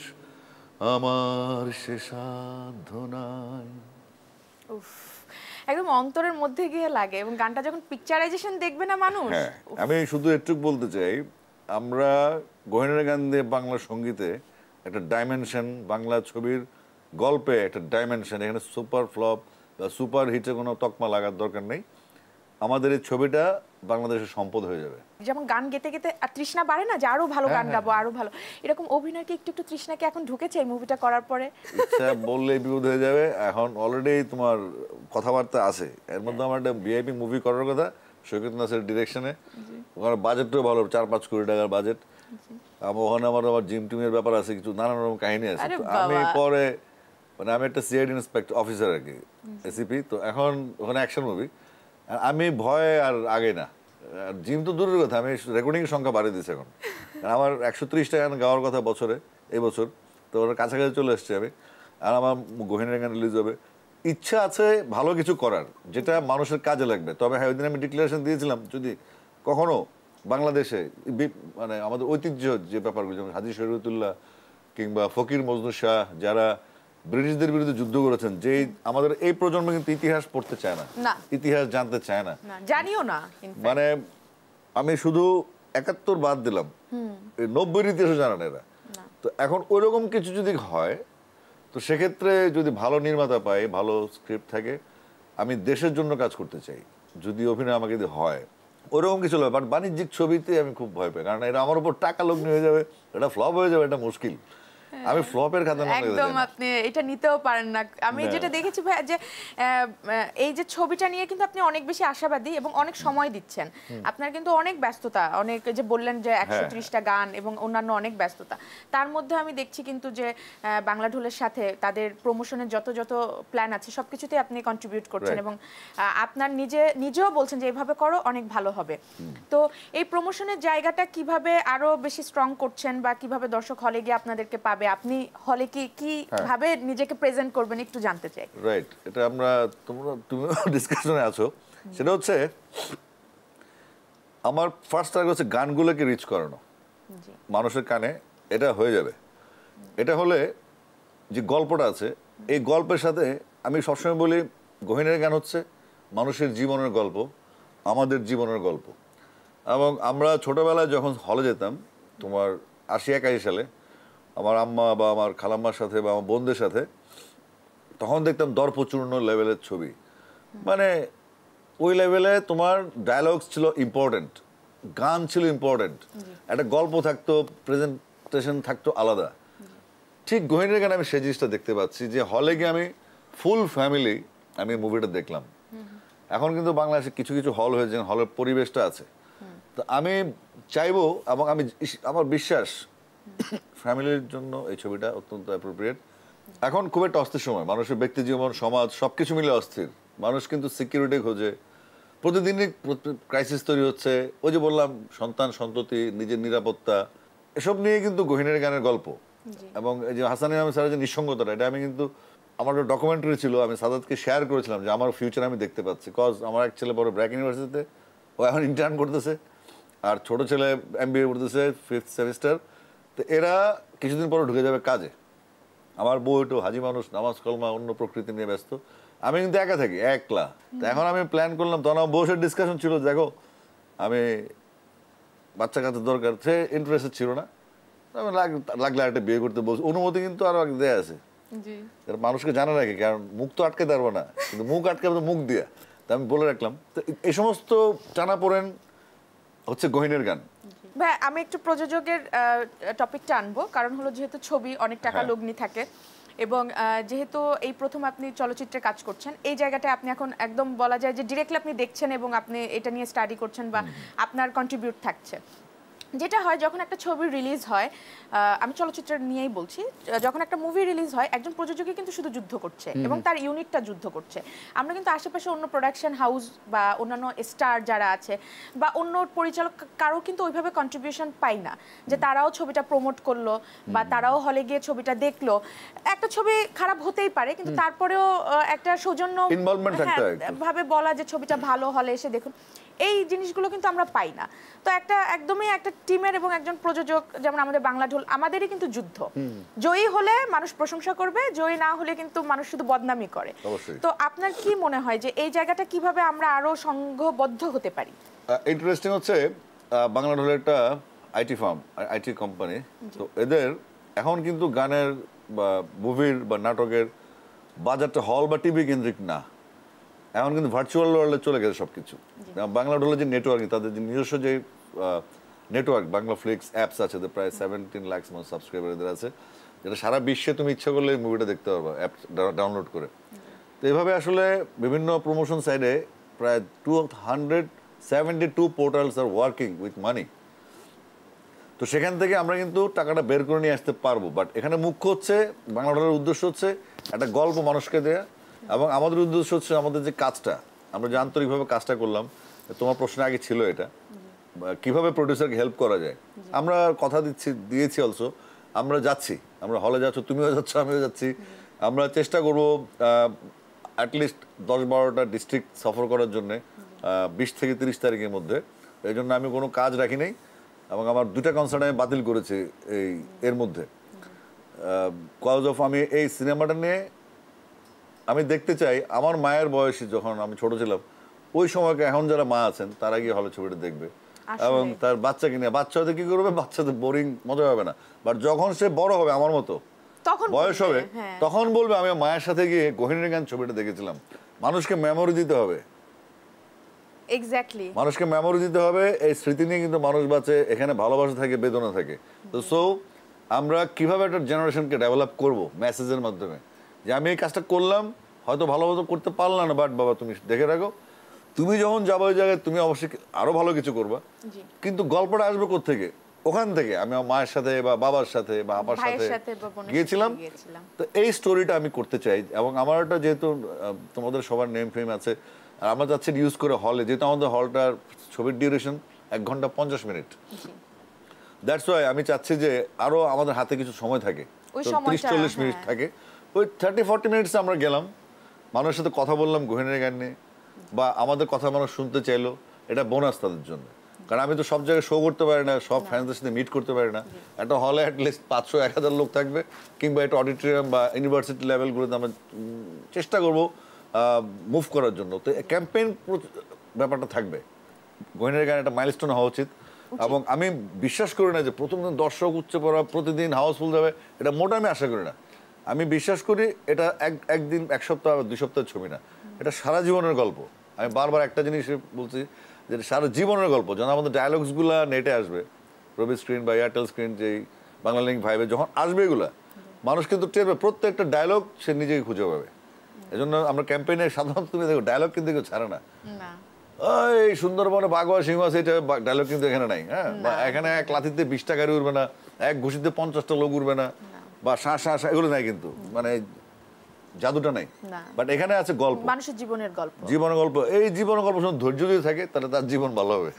আমার সে সাধ্য নাই। উফ, একদম অন্তরের মধ্যে গিয়ে লাগে, এবং গানটা যখন পিকচারাইজেশন দেখবে না মানুষ। হ্যাঁ, আমি শুধু একটু বলতে চাই, আমরা গহিনের গান দিয়ে বাংলা সঙ্গীতে একটা ডাইমেনশন, বাংলা ছবির গল্পে একটা ডাইমেনশন, এখানে সুপার ফ্লপ বা সুপার হিটে কোনো তকমা লাগার দরকার নেই। আমাদের এই ছবিটা বাংলাদেশের সম্পদ হয়ে যাবে। যেমন গান গেতে গেতে আর তৃষ্ণা বাড়ে না, যে আরো ভালো গান গাবো, আরো ভালো, এরকম অভিনয় কি একটু একটু তৃষ্ণা কি এখন ঢুকেছে এই মুভিটা করার পরে? ইচ্ছা বললে বিপদ হয়ে যাবে। এখন অলরেডি তোমার কথাবার্তা আছে, এর মধ্যে আমার একটা ভিআইপি মুভি করার কথা, সৈকত নাসের ডিরেকশনে। ওখানে বাজেটটাও ভালো, চার পাঁচ কোটি টাকার বাজেট। আমার ওখানে আমার আমার জিম টিমের ব্যাপার আছে, কিছু নানান রকম কাহিনী আছে। আমি পরে মানে আমি একটা সিআইডি ইন্সপেক্টর অফিসার আর কি, এসিপি। তো এখন ওখানে অ্যাকশন মুভি, আমি ভয় আর আগে না, জিম তো দূরের কথা, আমি রেকর্ডিং এর সংখ্যা বাড়িয়ে দিচ্ছি এখন। আমার একশো ত্রিশটা গান গাওয়ার কথা বছরে, এই বছর তো ওর কাছাকাছি চলে এসছে আমি। আর আমার গহিনের গান রিলিজ হবে, ইচ্ছা আছে ভালো কিছু করার যেটা মানুষের কাজে লাগবে। তবে হ্যাঁ, ওই দিন আমি ডিক্লারেশন দিয়েছিলাম, যদি কখনো বাংলাদেশে মানে আমাদের ঐতিহ্য যে ব্যাপারগুলো, যেমন হাজী শরীয়তুল্লাহ কিংবা ফকির মজনু শাহ, যারা ব্রিটিশদের বিরুদ্ধে যুদ্ধ করেছেন, যে আমাদের এই প্রজন্ম কিন্তু ইতিহাস পড়তে চায় না, ইতিহাস জানতে চায় না, জানিও না। মানে আমি শুধু একাত্তর বাদ দিলাম, নব্বই ইতিহাস জানা না এরা। তো এখন ওইরকম কিছু যদি হয়, তো সেক্ষেত্রে যদি ভালো নির্মাতা পাই, ভালো স্ক্রিপ্ট থাকে, আমি দেশের জন্য কাজ করতে চাই। যদি অভিনয় আমাকে যদি হয় ওরকম কিছু হবে, বাট বাণিজ্যিক ছবিতে আমি খুব ভয় পাই, কারণ এটা আমার উপর টাকা লগ্নি হয়ে যাবে, এটা ফ্লপ হয়ে যাবে, এটা মুশকিল। আমি ফ্লপের খাতা না, একদম আপনি এটা নিতেও পারেন না। আমি যেটা দেখেছি ভাই, যে এই যে ছবিটা নিয়ে কিন্তু আপনি অনেক বেশি আশাবাদী এবং অনেক সময় দিচ্ছেন। আপনার কিন্তু অনেক ব্যস্ততা, অনেক যে বললেন যে একশো ত্রিশটা গান এবং অন্যান্য অনেক ব্যস্ততা, তার মধ্যে আমি দেখছি কিন্তু যে বাংলা ঢোলের সাথে তাদের প্রমোশনের যত যত প্ল্যান আছে সবকিছুতে আপনি কন্ট্রিবিউট করছেন, এবং আপনার নিজে নিজেও বলছেন যে এইভাবে করো অনেক ভালো হবে। তো এই প্রমোশনের জায়গাটা কিভাবে আরো বেশি স্ট্রং করছেন, বা কিভাবে দর্শক হলে গিয়ে আপনাদেরকে পাবে, আপনি হলে কি কি ভাবে নিজেকে প্রেজেন্ট করবেন একটু জানতে চাই। রাইট, এটা আমরা তোমরা তুমি ডিসকাশনে আছো, সেটা হচ্ছে আমার ফার্স্ট টার্গেট হচ্ছে গানগুলোকে রিচ করানো মানুষের কানে, এটা হয়ে যাবে। এটা হলে যে গল্পটা আছে, এই গল্পের সাথে আমি সবসময় বলি, গহিনের গান হচ্ছে মানুষের জীবনের গল্প, আমাদের জীবনের গল্প। এবং আমরা ছোটবেলায় যখন হলে যেতাম, তোমার আশি একাশি সালে আমার আম্মা বা আমার খালাম্মার সাথে বা আমার বোনদের সাথে, তখন দেখতাম দর্পচূর্ণ লেভেলের ছবি, মানে ওই লেভেলে তোমার ডায়ালগস ছিল ইম্পর্টেন্ট, গান ছিল ইম্পর্টেন্ট, একটা গল্প থাকতো, প্রেজেন্টেশন থাকতো আলাদা। ঠিক গহিনের গানে আমি সেই জিনিসটা দেখতে পাচ্ছি, যে হলে গিয়ে আমি ফুল ফ্যামিলি আমি মুভিটা দেখলাম। এখন কিন্তু বাংলাদেশে কিছু কিছু হল হয়েছে, হলের পরিবেশটা আছে। তো আমি চাইবো, এবং আমি আমার বিশ্বাস ফ্যামিলির জন্য এই ছবিটা অত্যন্ত অ্যাপ্রোপ্রিয়েট। এখন খুব একটা অস্থির সময়, মানুষের ব্যক্তি জীবন, সমাজ সবকিছু মিলে অস্থির। মানুষ কিন্তু সিকিউরিটি খোঁজে, প্রতিদিনই ক্রাইসিস তৈরি হচ্ছে। ওই যে বললাম, সন্তান সন্ততি, নিজের নিরাপত্তা, এসব নিয়ে কিন্তু গহিনের গানের গল্প। এবং এই যে হাসান ইমাম স্যারের যে নিঃসঙ্গতাটা, এটা আমি কিন্তু আমার একটা ডকুমেন্টারি ছিল, আমি সাদাতকে শেয়ার করেছিলাম যে আমার ফিউচার আমি দেখতে পাচ্ছি। কজ আমার এক ছেলে বড় ব্র্যাক ইউনিভার্সিটিতে, ও এখন ইন্টার্ন করতেছে, আর ছোট ছেলে এমবিএ করতেছে ফিফথ সেমিস্টার। তো এরা কিছুদিন পরে ঢুকে যাবে কাজে। আমার বউ একটু হাজি মানুষ, নামাজ কলমা অন্য প্রকৃতি নিয়ে ব্যস্ত, আমি কিন্তু একা থাকি, একলা। তো এখন আমি প্ল্যান করলাম, তখন আমার বউসের ডিসকাশন ছিল, দেখো আমি বাচ্চা কাচ্চার দরকার, সে ইন্টারেস্টেড ছিল না। আমি লাগলে একটা বিয়ে করতে বলছি, অনুমতি কিন্তু আরো দেয়া আছে, মানুষকে জানা রাখে, কারণ মুখ তো আটকে পারবো না, কিন্তু মুখ আটকে মুখ দিয়া, তা আমি বলে রাখলাম। তো এই সমস্ত টানাপোড়েন হচ্ছে গহিনের গান। ভাই আমি একটু প্রযোজকের টপিকটা আনবো, কারণ হলো যেহেতু ছবি অনেক টাকা লগ্নি থাকে এবং যেহেতু এই প্রথম আপনি চলচ্চিত্রে কাজ করছেন, এই জায়গাটা আপনি এখন একদম বলা যায় যে ডিরেক্টলি আপনি দেখছেন এবং আপনি এটা নিয়ে স্টাডি করছেন বা আপনার কন্ট্রিবিউট থাকছে। যেটা হয় যখন একটা ছবি রিলিজ হয়, আমি চলচ্চিত্র নিয়েই বলছি, যখন একটা মুভি রিলিজ হয় একজন প্রযোজকই কিন্তু শুধু যুদ্ধ করছে এবং তার ইউনিটটা যুদ্ধ করছে। আমরা কিন্তু আশেপাশে অন্য প্রোডাকশন হাউস বা অন্যান্য স্টার যারা আছে বা অন্য পরিচালক কারো কিন্তু ওইভাবে কন্ট্রিবিউশন পাই না যে তারাও ছবিটা প্রমোট করলো বা তারাও হলে গিয়ে ছবিটা দেখলো। একটা ছবি খারাপ হতেই পারে কিন্তু তারপরেও একটা সৌজন্য ভাবে বলা যে ছবিটা ভালো, হলে এসে দেখুন, এই জিনিসগুলো কিন্তু আমরা পাই না। তো একটা একদমই একটা টিমের এবং একজন প্রযোজক, যেমন আমাদের বাংলা ঢোল, আমাদেরই কিন্তু যুদ্ধ। জয়ী হলে মানুষ প্রশংসা করবে, জয়ী না হলে কিন্তু মানুষ শুধু বদনামি করে। তো আপনার কি মনে হয় যে এই জায়গাটা কিভাবে আমরা আরো সংঘবদ্ধ হতে পারি? ইন্টারেস্টিং হচ্ছে বাংলা ঢোল একটা আইটি ফার্ম, আইটি কোম্পানি। তো এদের এখন কিন্তু গানের বা মুভির বা নাটকের বাজারটা হল বা টিভি কেন্দ্রিক না, এখন কিন্তু ভার্চুয়াল ওয়ার্ল্ডে চলে গেছে সবকিছু। বাংলা ঢোলের যে নেটওয়ার্কিং, তাদের যে নিজস্ব যে নেটওয়ার্ক বাংলা ফ্লিক্স অ্যাপস আছে, প্রায় সেভেন্টিন লাখস মতো সাবস্ক্রাইবার এদের আছে, যেটা সারা বিশ্বে তুমি ইচ্ছা করলে মুভিটা দেখতে পারবা অ্যাপ ডাউনলোড করে। তো এইভাবে আসলে বিভিন্ন প্রমোশন সাইডে প্রায় two hundred seventy two portals আর ওয়ার্কিং উইথ মানি। তো সেখান থেকে আমরা কিন্তু টাকাটা বের করে নিয়ে আসতে পারবো। বাট এখানে মুখ্য হচ্ছে বাংলা ঢোলের উদ্দেশ্য হচ্ছে একটা গল্প মানুষকে দেয়া, এবং আমাদের উদ্দেশ্য হচ্ছে আমাদের যে কাজটা, আমরা যে আন্তরিকভাবে কাজটা করলাম। তোমার প্রশ্ন আগে ছিল এটা, কিভাবে প্রডিউসারকে হেল্প করা যায়। আমরা কথা দিচ্ছি দিয়েছি অলসো, আমরা যাচ্ছি, আমরা হলে যাচ্ছ, তুমিও যাচ্ছ, আমিও যাচ্ছি। আমরা চেষ্টা করবো অ্যাটলিস্ট দশ বারোটা ডিস্ট্রিক্ট সফর করার জন্যে বিশ থেকে তিরিশ তারিখের মধ্যে। এই জন্য আমি কোনো কাজ রাখি নাই এবং আমার দুটা কনসার্ট আমি বাতিল করেছি এই এর মধ্যে। কজ অফ আমি এই সিনেমাটা নিয়ে আমি দেখতে চাই আমার মায়ের বয়সী, যখন আমি ছোট ছিলাম ওই সময়কে এখন যারা মা আছেন তারা গিয়ে হলে ছবিটা দেখবে এবং তার বাচ্চাকে নিয়ে, বাচ্চা হতে কি করবে, বাচ্চাদের বোরিং মজা হবে না। বাট যখন সে বড় হবে আমার মতো বয়স হবে, তখন বলবে আমি মায়ের সাথে গিয়ে গহিনীর গান ছবিটা দেখেছিলাম। মানুষকে মেমোরি দিতে হবে, এক্স্যাক্টলি মানুষকে মেমোরি দিতে হবে। এই স্মৃতি নিয়ে কিন্তু মানুষ বাঁচে, এখানে ভালোবাসা থাকে, বেদনা থাকে। তো সো আমরা কিভাবে একটা জেনারেশনকে ডেভেলপ করবো মেসেজের মাধ্যমে, যে আমি এই কাজটা করলাম, হয়তো ভালো মতো করতে পারলাম না, বাট বাবা তুমি দেখে রাখো, তুমি যখন যাবো ওই জায়গায় তুমি অবশ্যই আরো ভালো কিছু করবা। কিন্তু গল্পটা আসবে কোত্থেকে? ওখান থেকে আমি আমার মায়ের সাথে বা বাবার সাথে বা আমার সাথে গিয়েছিলাম। তো এই স্টোরিটা আমি করতে চাই এবং আমার একটা, যেহেতু তোমাদের সবার নেম ফেম আছে আর আমরা যাচ্ছি ইউজ করে হলে, যেহেতু আমাদের হলটার ছবির ডিউরেশন এক ঘন্টা পঞ্চাশ মিনিট, দ্যাটস ওয়াই আমি চাচ্ছি যে আরো আমাদের হাতে কিছু সময় থাকে, ত্রিশ চল্লিশ মিনিট থাকে। ওই থার্টি ফর্টি মিনিটস আমরা গেলাম, মানুষের সাথে কথা বললাম গহিনের গান নিয়ে, বা আমাদের কথা মানুষ শুনতে চাইলো, এটা বোনাস তাদের জন্য। কারণ আমি তো সব জায়গায় শো করতে পারি না, সব ফ্যান্সদের সাথে মিট করতে পারি না। একটা হলে অ্যাটলিস্ট পাঁচশো এক হাজার লোক থাকবে, কিংবা একটা অডিটোরিয়াম বা ইউনিভার্সিটি লেভেলগুলোতে আমরা চেষ্টা করবো মুভ করার জন্য। তো ক্যাম্পেইন ব্যাপারটা থাকবে, গহিনের গান একটা মাইলস্টোন হওয়া উচিত। এবং আমি বিশ্বাস করি না যে প্রথম দিন দর্শক উচ্চে পড়া প্রতিদিন হাউসফুল যাবে, এটা মোটা আমি আশা করি না। আমি বিশ্বাস করি এটা এক একদিন এক সপ্তাহ দুই সপ্তাহের ছবি না, এটা সারা জীবনের গল্প। আমি বারবার একটা জিনিস বলছি যে সারা জীবনের গল্প। যখন আমাদের ডায়ালগসগুলো নেটে আসবে, রবি স্ক্রিন বা এয়ারটেল স্ক্রিন, যেই বাংলা লিঙ্ক ভাইবে যখন আসবে এগুলা, মানুষ কিন্তু টেরবে প্রত্যেকটা ডায়লগ সে নিজেকে খুঁজে পাবে। এই জন্য আমরা ক্যাম্পেইনে সাধারণত তুমি দেখো ডায়লগ কিন্তু কেউ ছাড়ে না। এই সুন্দরবনে বাঘোয়া সিংহ আছে, এটা ডায়লগ কিন্তু এখানে নাই। হ্যাঁ, বা এখানে এক লাথিতে বিশটা গাড়ি উঠবে না, এক ঘুষিতে পঞ্চাশটা লোক উঠবে না, বা শ্বাস শ্বাস এগুলো নাই, কিন্তু মানে জাদুটা নাই। বাট এখানে আছে গল্প, মানুষের জীবনের গল্প, জীবনের গল্প। এই জীবনের গল্প শুনে ধৈর্য যদি থাকে তাহলে তার জীবন ভালো হবে।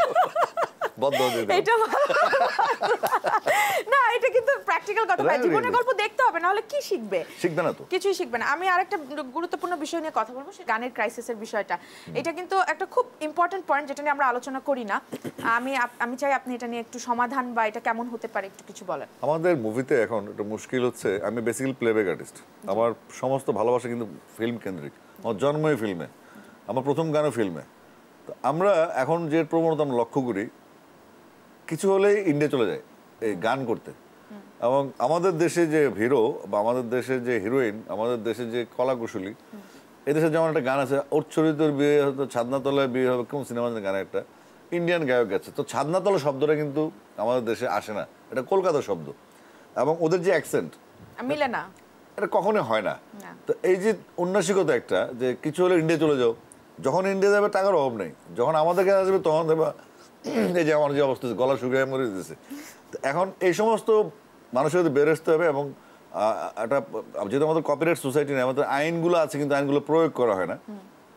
না, এটা কিন্তু প্র্যাকটিক্যাল কথা। জীবনের গল্প দেখতে হবে, না হলে কি শিখবে? শিখবে না তো, কিছুই শিখবে না। আমি আরেকটা গুরুত্বপূর্ণ বিষয় নিয়ে কথা বলবো, গানের ক্রাইসিসের বিষয়টা। এটা কিন্তু একটা খুব ইম্পর্টেন্ট পয়েন্ট, যেটা নিয়ে আমরা আলোচনা করি না। আমি আমি চাই আপনি এটা নিয়ে একটু সমাধান বা এটা কেমন হতে পারে একটু কিছু বলেন। আমাদের মুভিতে এখন একটা মুশকিল হচ্ছে, আমি বেসিক্যালি প্লেব্যাক আর্টিস্ট, আমার সমস্ত ভালোবাসা কিন্তু ফিল্ম কেন্দ্রিক। আমার জন্মই ফিল্মে, আমার প্রথম গানও ফিল্মে। তো আমরা এখন যে প্রবণতা আমরা লক্ষ্য করি, কিছু হলেই ইন্ডিয়া চলে যায় এই গান করতে। এবং আমাদের দেশে যে হিরো বা আমাদের দেশের যে হিরোইন, আমাদের দেশের যে কলাকুশলী, এদেশে যেমন একটা গান আছে, ওর চরিত্রের বিয়ে হয়তো ছাদনা তলায় বিয়ে হবে, কোন সিনেমার গানে একটা, ইন্ডিয়ান গায়ক গেছে, তো ছাদনাতলা শব্দটা কিন্তু আমাদের দেশে আসে না, এটা কলকাতার শব্দ, এবং ওদের যে অ্যাকসেন্ট মিলে না, এটা কখনোই হয় না। তো এই যে উন্নাসিকতা একটা, যে কিছু হলে ইন্ডিয়া চলে যাও, যখন ইন্ডিয়া যাবে টাকার অভাব নেই, যখন আমাদের কাছে আসবে তখন দেবা এই যে আমার যে অবস্থা গলা শুকিয়ে মরে দিতেছে। এখন এই সমস্ত মানুষের সাথে বের আসতে হবে, এবং একটা যেহেতু আমাদের কপিরাইট সোসাইটি নেই, আমাদের আইনগুলো আছে কিন্তু আইনগুলো প্রয়োগ করা হয় না।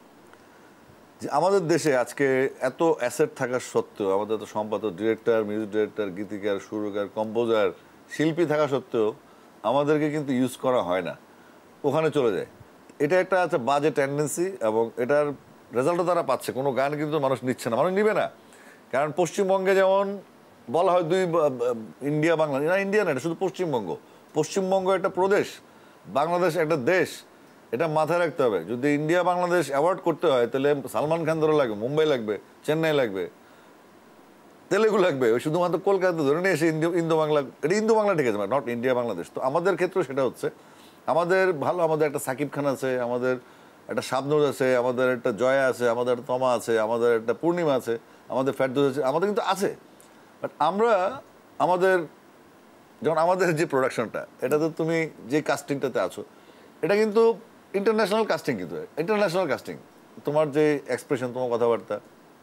যে আমাদের দেশে আজকে এত অ্যাসেট থাকা সত্ত্বেও, আমাদের এত সম্পাদক, ডিরেক্টর, মিউজিক ডিরেক্টর, গীতিকার, সুরকার, কম্পোজার, শিল্পী থাকা সত্ত্বেও আমাদেরকে কিন্তু ইউজ করা হয় না, ওখানে চলে যায়। এটা একটা আছে বাজে টেন্ডেন্সি, এবং এটার রেজাল্টও তারা পাচ্ছে। কোনো গান কিন্তু মানুষ নিচ্ছে না, মানুষ নিবে না। কারণ পশ্চিমবঙ্গে যেমন বলা হয় দুই ইন্ডিয়া বাংলা, না ইন্ডিয়া না, এটা শুধু পশ্চিমবঙ্গ। পশ্চিমবঙ্গ একটা প্রদেশ, বাংলাদেশ একটা দেশ, এটা মাথায় রাখতে হবে। যদি ইন্ডিয়া বাংলাদেশ অ্যাওয়ার্ড করতে হয় তাহলে সালমান খান ধরে লাগবে, মুম্বাই লাগবে, চেন্নাই লাগবে, তেলেগু লাগবে, ওই শুধুমাত্র কলকাতা ধরে নিয়ে এসে ইন্ডিয়া ইন্দো বাংলা, এটা ইন্দো বাংলা ঠিক আছে, নট ইন্ডিয়া বাংলাদেশ। তো আমাদের ক্ষেত্রে সেটা হচ্ছে, আমাদের ভালো, আমাদের একটা সাকিব খান আছে, আমাদের একটা শাবনূর আছে, আমাদের একটা জয়া আছে, আমাদের একটা তমা আছে, আমাদের একটা পূর্ণিমা আছে, আমাদের ফেরদৌস আছে, আমাদের কিন্তু আছে। বাট আমরা আমাদের যেমন আমাদের যে প্রোডাকশনটা, এটাতে তুমি যে কাস্টিংটাতে আছো, এটা কিন্তু ইন্টারন্যাশনাল কাস্টিং, কিন্তু ইন্টারন্যাশনাল কাস্টিং। তোমার যে এক্সপ্রেশন, তোমার কথাবার্তা,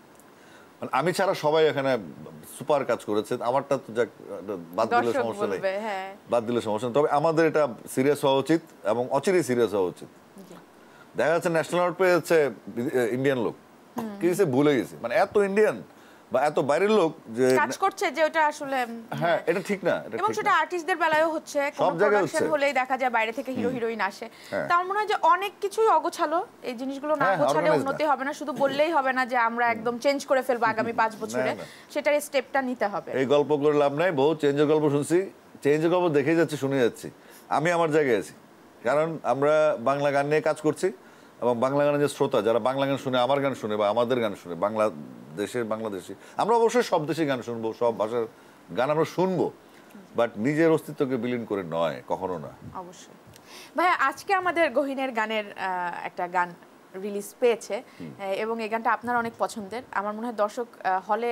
মানে আমি ছাড়া সবাই এখানে সুপার কাজ করেছে। আমারটা তো যাক বাদ দিলে সমস্যা নেই, বাদ দিলে সমস্যা নেই। তবে আমাদের এটা সিরিয়াস হওয়া উচিত, এবং অচিরেই সিরিয়াস হওয়া উচিত। দেখা যাচ্ছে ন্যাশনাল অ্যাওয়ার্ড পেয়েছে ইন্ডিয়ান লোক, কি হয়েছে ভুলে গেছে, মানে এত ইন্ডিয়ান বা এত বাইরের লোক যে কাজ করছে, যে ওটা আসলে হ্যাঁ এটা ঠিক না। এবং সেটা আর্টিস্টদের বেলায়ও হচ্ছে, কোন প্রোডাকশন হলেই দেখা যায় বাইরে থেকে হিরো হিরোইন আসে। তা আমার মনে হয় যে অনেক কিছুই অগোছালো, এই জিনিসগুলো না গোছালে উন্নতি হবে না। শুধু বললেই হবে না যে আমরা একদম চেঞ্জ করে ফেলবো আগামী পাঁচ বছরে, সেটার স্টেপটা নিতে হবে। এই গল্প করে লাভ নাই, বহু চেঞ্জের গল্প শুনছি, চেঞ্জের গল্প দেখেই যাচ্ছি, শুনে যাচ্ছি। আমি আমার জায়গায় আছি, কারণ আমরা বাংলা গান নিয়ে কাজ করছি, এবং বাংলা গানের যে শ্রোতা, যারা বাংলা গান শুনে, আমার গান শুনে বা আমাদের গান শুনে, বাংলাদেশের বাংলাদেশি, আমরা অবশ্যই সব দেশি গান শুনবো, সব ভাষার গান আমরা শুনবো, বাট নিজের অস্তিত্বকে বিলীন করে নয়, কখনো না। অবশ্যই ভাইয়া, আজকে আমাদের গহীনের গানের একটা গান রিলিজ পেয়েছে, এবং এই গানটা আপনার অনেক পছন্দের। আমার মনে হয় দর্শক হলে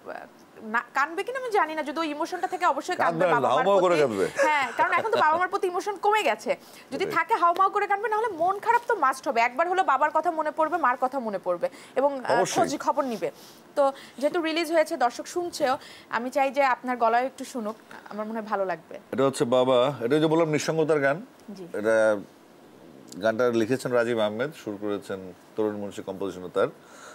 কানবে কিনা আমি জানি না, যদি ওই ইমোশনটা থেকে অবশ্যই কানবে বাবা মার প্রতি। হ্যাঁ, কারণ এখন তো বাবা মার প্রতি ইমোশন কমে গেছে, যদি থাকে হাউমাউ করে কানবে, না হলে মন খারাপ তো মাস্ট হবে। একবার হলো বাবার কথা মনে পড়বে, মার কথা মনে পড়বে, এবং খোঁজ খবর নিবে। তো যেহেতু রিলিজ হয়েছে, দর্শক শুনছেও, আমি চাই যে আপনার গলায় একটু শুনুক, আমার মনে হয় ভালো লাগবে। এটা হচ্ছে বাবা, এটা যে বললাম নিঃসঙ্গতার গান, এটা গানটা লিখেছেন রাজীব আহমেদ, সুর করেছেন তরুণ মুন্সি, কম্পোজিশন তার।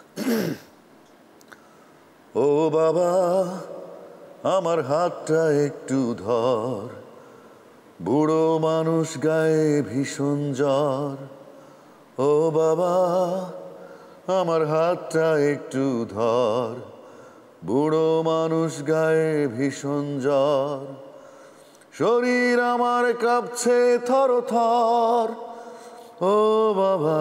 ও বাবা আমার হাতটা একটু ধর, বুড়ো মানুষ গায়ে ভীষণ জ্বর। ও বাবা আমার হাতটা একটু ধর, বুড়ো মানুষ গায়ে ভীষণ জ্বর। শরীর আমার কাঁপছে থর থর। ও বাবা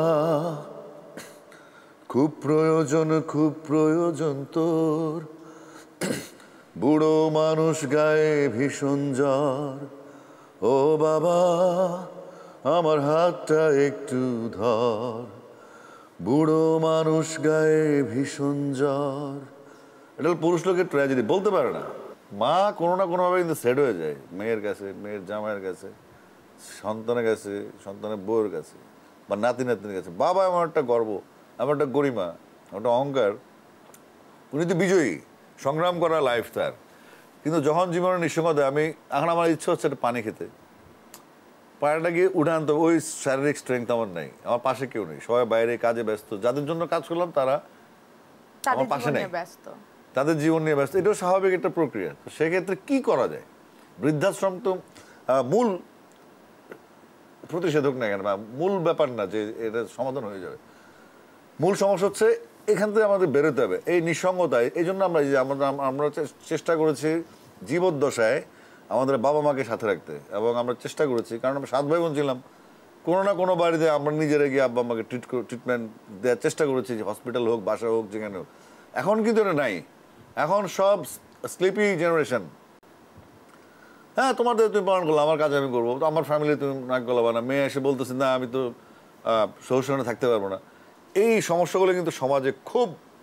খুব প্রয়োজন, খুব প্রয়োজন তোর, বুড়ো মানুষ গায়ে ভীষণ জ্বর। ও বাবা আমার হাতটা একটু ধর, বুড়ো মানুষ গায়ে ভীষণ জ্বর। এটা পুরুষ লোকের ট্র্যাজেডি, বলতে পারে না। মা কোনো না কোনোভাবে কিন্তু সেট হয়ে যায়, মেয়ের কাছে, মেয়ের জামাইয়ের কাছে, সন্তানের কাছে, সন্তানের বউয়ের কাছে, বা নাতি নাতনির কাছে। বাবা আমার একটা গর্ব, আমার একটা গরিমা, একটা অহংকার। উনি তো বিজয়ী, সংগ্রাম করা লাইফ তার। কিন্তু যখন জীবনের নিঃসঙ্গতা, আমি এখন আমার ইচ্ছা হচ্ছে একটা পানি খেতে, পায়রাটা গিয়ে উঠে আনতে, ওই শারীরিক স্ট্রেংথ আমার নেই, আমার পাশে কেউ নেই, সবাই বাইরে কাজে ব্যস্ত। যাদের জন্য কাজ করলাম তারা আমার পাশে নেই, তাদের জীবন নিয়ে ব্যস্ত। এটাও স্বাভাবিক একটা প্রক্রিয়া। তো সেক্ষেত্রে কি করা যায়? বৃদ্ধাশ্রম তো মূল প্রতিষেধক না, কেন মূল ব্যাপার না যে এটা সমাধান হয়ে যাবে। মূল সমস্যা হচ্ছে এখান থেকে আমাদের বেরোতে হবে, এই নিঃসঙ্গতায়। এই জন্য আমরা আমরা আমরা চেষ্টা করেছি জীবদ্দশায় আমাদের বাবা মাকে সাথে রাখতে, এবং আমরা চেষ্টা করেছি, কারণ আমরা সাত ভাই বোন ছিলাম, কোনো না কোনো বাড়িতে আমরা নিজেরা গিয়ে আব্বা আম্মাকে ট্রিট ট্রিটমেন্ট দেওয়ার চেষ্টা করেছি, হসপিটাল হোক, বাসা হোক, যেখানে হোক। এখন কিন্তু এটা নাই, এখন সব স্লিপি জেনারেশন। হ্যাঁ, তোমাদের তুমি পালন করলো, আমার কাজ আমি করবো, তো আমার ফ্যামিলি তুমি নাক গলাবা না। মেয়ে এসে বলতেছে না আমি তো শ্বশুর থাকতে পারবো না। এই সমস্যাগুলো কিন্তু সমাজে খুব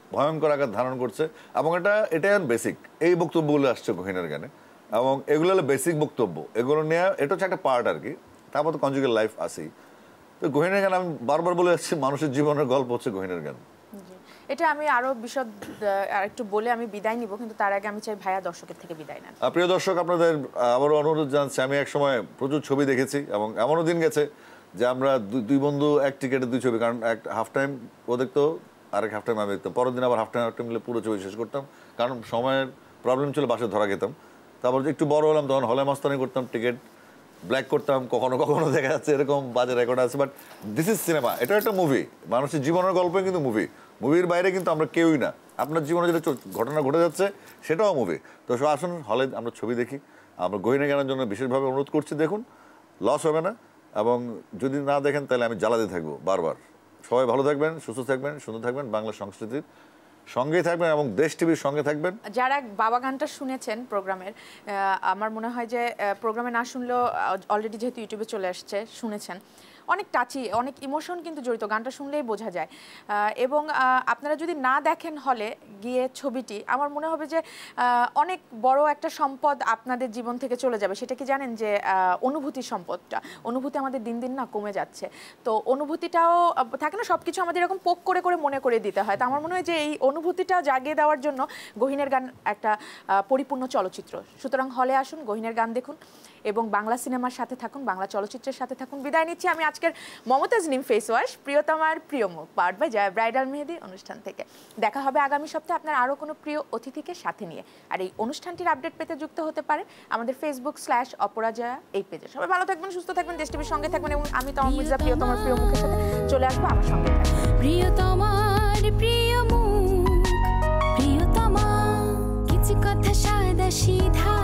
ভয়ঙ্কর আকার ধারণ করছে এবং এটা এটাই বেসিক এই বক্তব্যগুলো আসছে গহিনের গানে এবং এগুলো হলো বেসিক বক্তব্য এগুলো নিয়ে এটা হচ্ছে একটা পার্ট আর কি তারপর তো কনজুগাল লাইফ আসেই তো গহিনের গান আমি বারবার বলে আসছি মানুষের জীবনের গল্প হচ্ছে গহিনের গান এটা আমি আরো বিশদ আরেকটু বলে আমি বিদায় নিব কিন্তু তার আগে আমি চাই ভাইয়া দর্শকের থেকে বিদায় নেন প্রিয় দর্শক আপনাদের আবারও অনুরোধ জানাচ্ছি আমি এক সময় প্রচুর ছবি দেখেছি এবং এমনও দিন গেছে যে আমরা দুই বন্ধু এক টিকেটে দুই ছবি কারণ এক হাফ টাইম ও দেখতো আরেক হাফ টাইম আমি দেখতাম পরের দিন আবার হাফ টাইম হাফ টাইম মিলে পুরো ছবি শেষ করতাম কারণ সময়ের প্রবলেম ছিল বাসে ধরা খেতাম তারপর একটু বড় হলাম তখন হলে মাস্তানি করতাম টিকিট ব্ল্যাক করতাম কখনো কখনো দেখা যাচ্ছে এরকম বাজে রেকর্ড আছে বাট দিস ইজ সিনেমা এটা একটা মুভি মানুষের জীবনের গল্পই কিন্তু মুভি মুভির বাইরে কিন্তু আমরা কেউই না আপনার জীবনে যেটা ঘটনা ঘটে যাচ্ছে সেটাও মুভি তো সব আসুন হলে আমরা ছবি দেখি আমরা গহিনে গানের জন্য বিশেষভাবে অনুরোধ করছি দেখুন লস হবে না এবং যদি না দেখেন তাহলে আমি জ্বালাতে থাকবো বারবার সবাই ভালো থাকবেন সুস্থ থাকবেন সুন্দর থাকবেন বাংলা সংস্কৃতির সঙ্গেই থাকবেন এবং দেশ টিভির সঙ্গে থাকবেন যারা বাবা গানটা শুনেছেন প্রোগ্রামের আমার মনে হয় যে প্রোগ্রামে না শুনলেও অলরেডি যেহেতু ইউটিউবে চলে আসছে শুনেছেন অনেক টাচি অনেক ইমোশন কিন্তু জড়িত গানটা শুনলেই বোঝা যায় এবং আপনারা যদি না দেখেন হলে গিয়ে ছবিটি আমার মনে হবে যে অনেক বড় একটা সম্পদ আপনাদের জীবন থেকে চলে যাবে সেটা কি জানেন যে অনুভূতির সম্পদটা অনুভূতি আমাদের দিন দিন না কমে যাচ্ছে তো অনুভূতিটাও থাকে না সব কিছু আমাদের এরকম পোক করে করে মনে করে দিতে হয় তো আমার মনে হয় যে এই অনুভূতিটা জাগিয়ে দেওয়ার জন্য গহিনের গান একটা পরিপূর্ণ চলচ্চিত্র সুতরাং হলে আসুন গহিনের গান দেখুন এবং বাংলা সিনেমার সাথে থাকুন বাংলা চলচ্চিত্রের সাথে থাকুন বিদায় নিচ্ছি আমি আজকের মমতাজ নিম ফেস ওয়াশ প্রিয় তোমার প্রিয় মুখ পাওয়ার্ড বাই জয়া ব্রাইডাল মেহেদি অনুষ্ঠান থেকে দেখা হবে আগামী সপ্তাহে আপনার আরও কোনো প্রিয় অতিথিকে সাথে নিয়ে আর এই অনুষ্ঠানটির আপডেট পেতে যুক্ত হতে পারেন আমাদের ফেসবুক স্ল্যাশ অপরাজয়া এই পেজে সবাই ভালো থাকবেন সুস্থ থাকবেন দেশ টিভির সঙ্গে থাকবেন এবং আমি তোমার মির্জা প্রিয় তোমার প্রিয় মুখের সাথে চলে আসবো আমার সঙ্গে প্রিয় তোমার প্রিয় মুখ প্রিয় তোমা কিছু কথা সাদা সিধা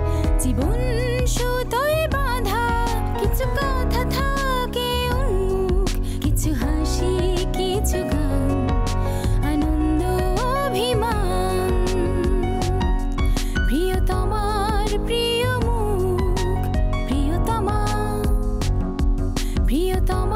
জীবন সুতোয় বাঁধা কিছু কথা থাকে উন্মুখ কিছু হাসি কিছু গান আনন্দ অভিমান প্রিয় তোমার প্রিয় মুখ প্রিয় তোমা প্রিয় তোমা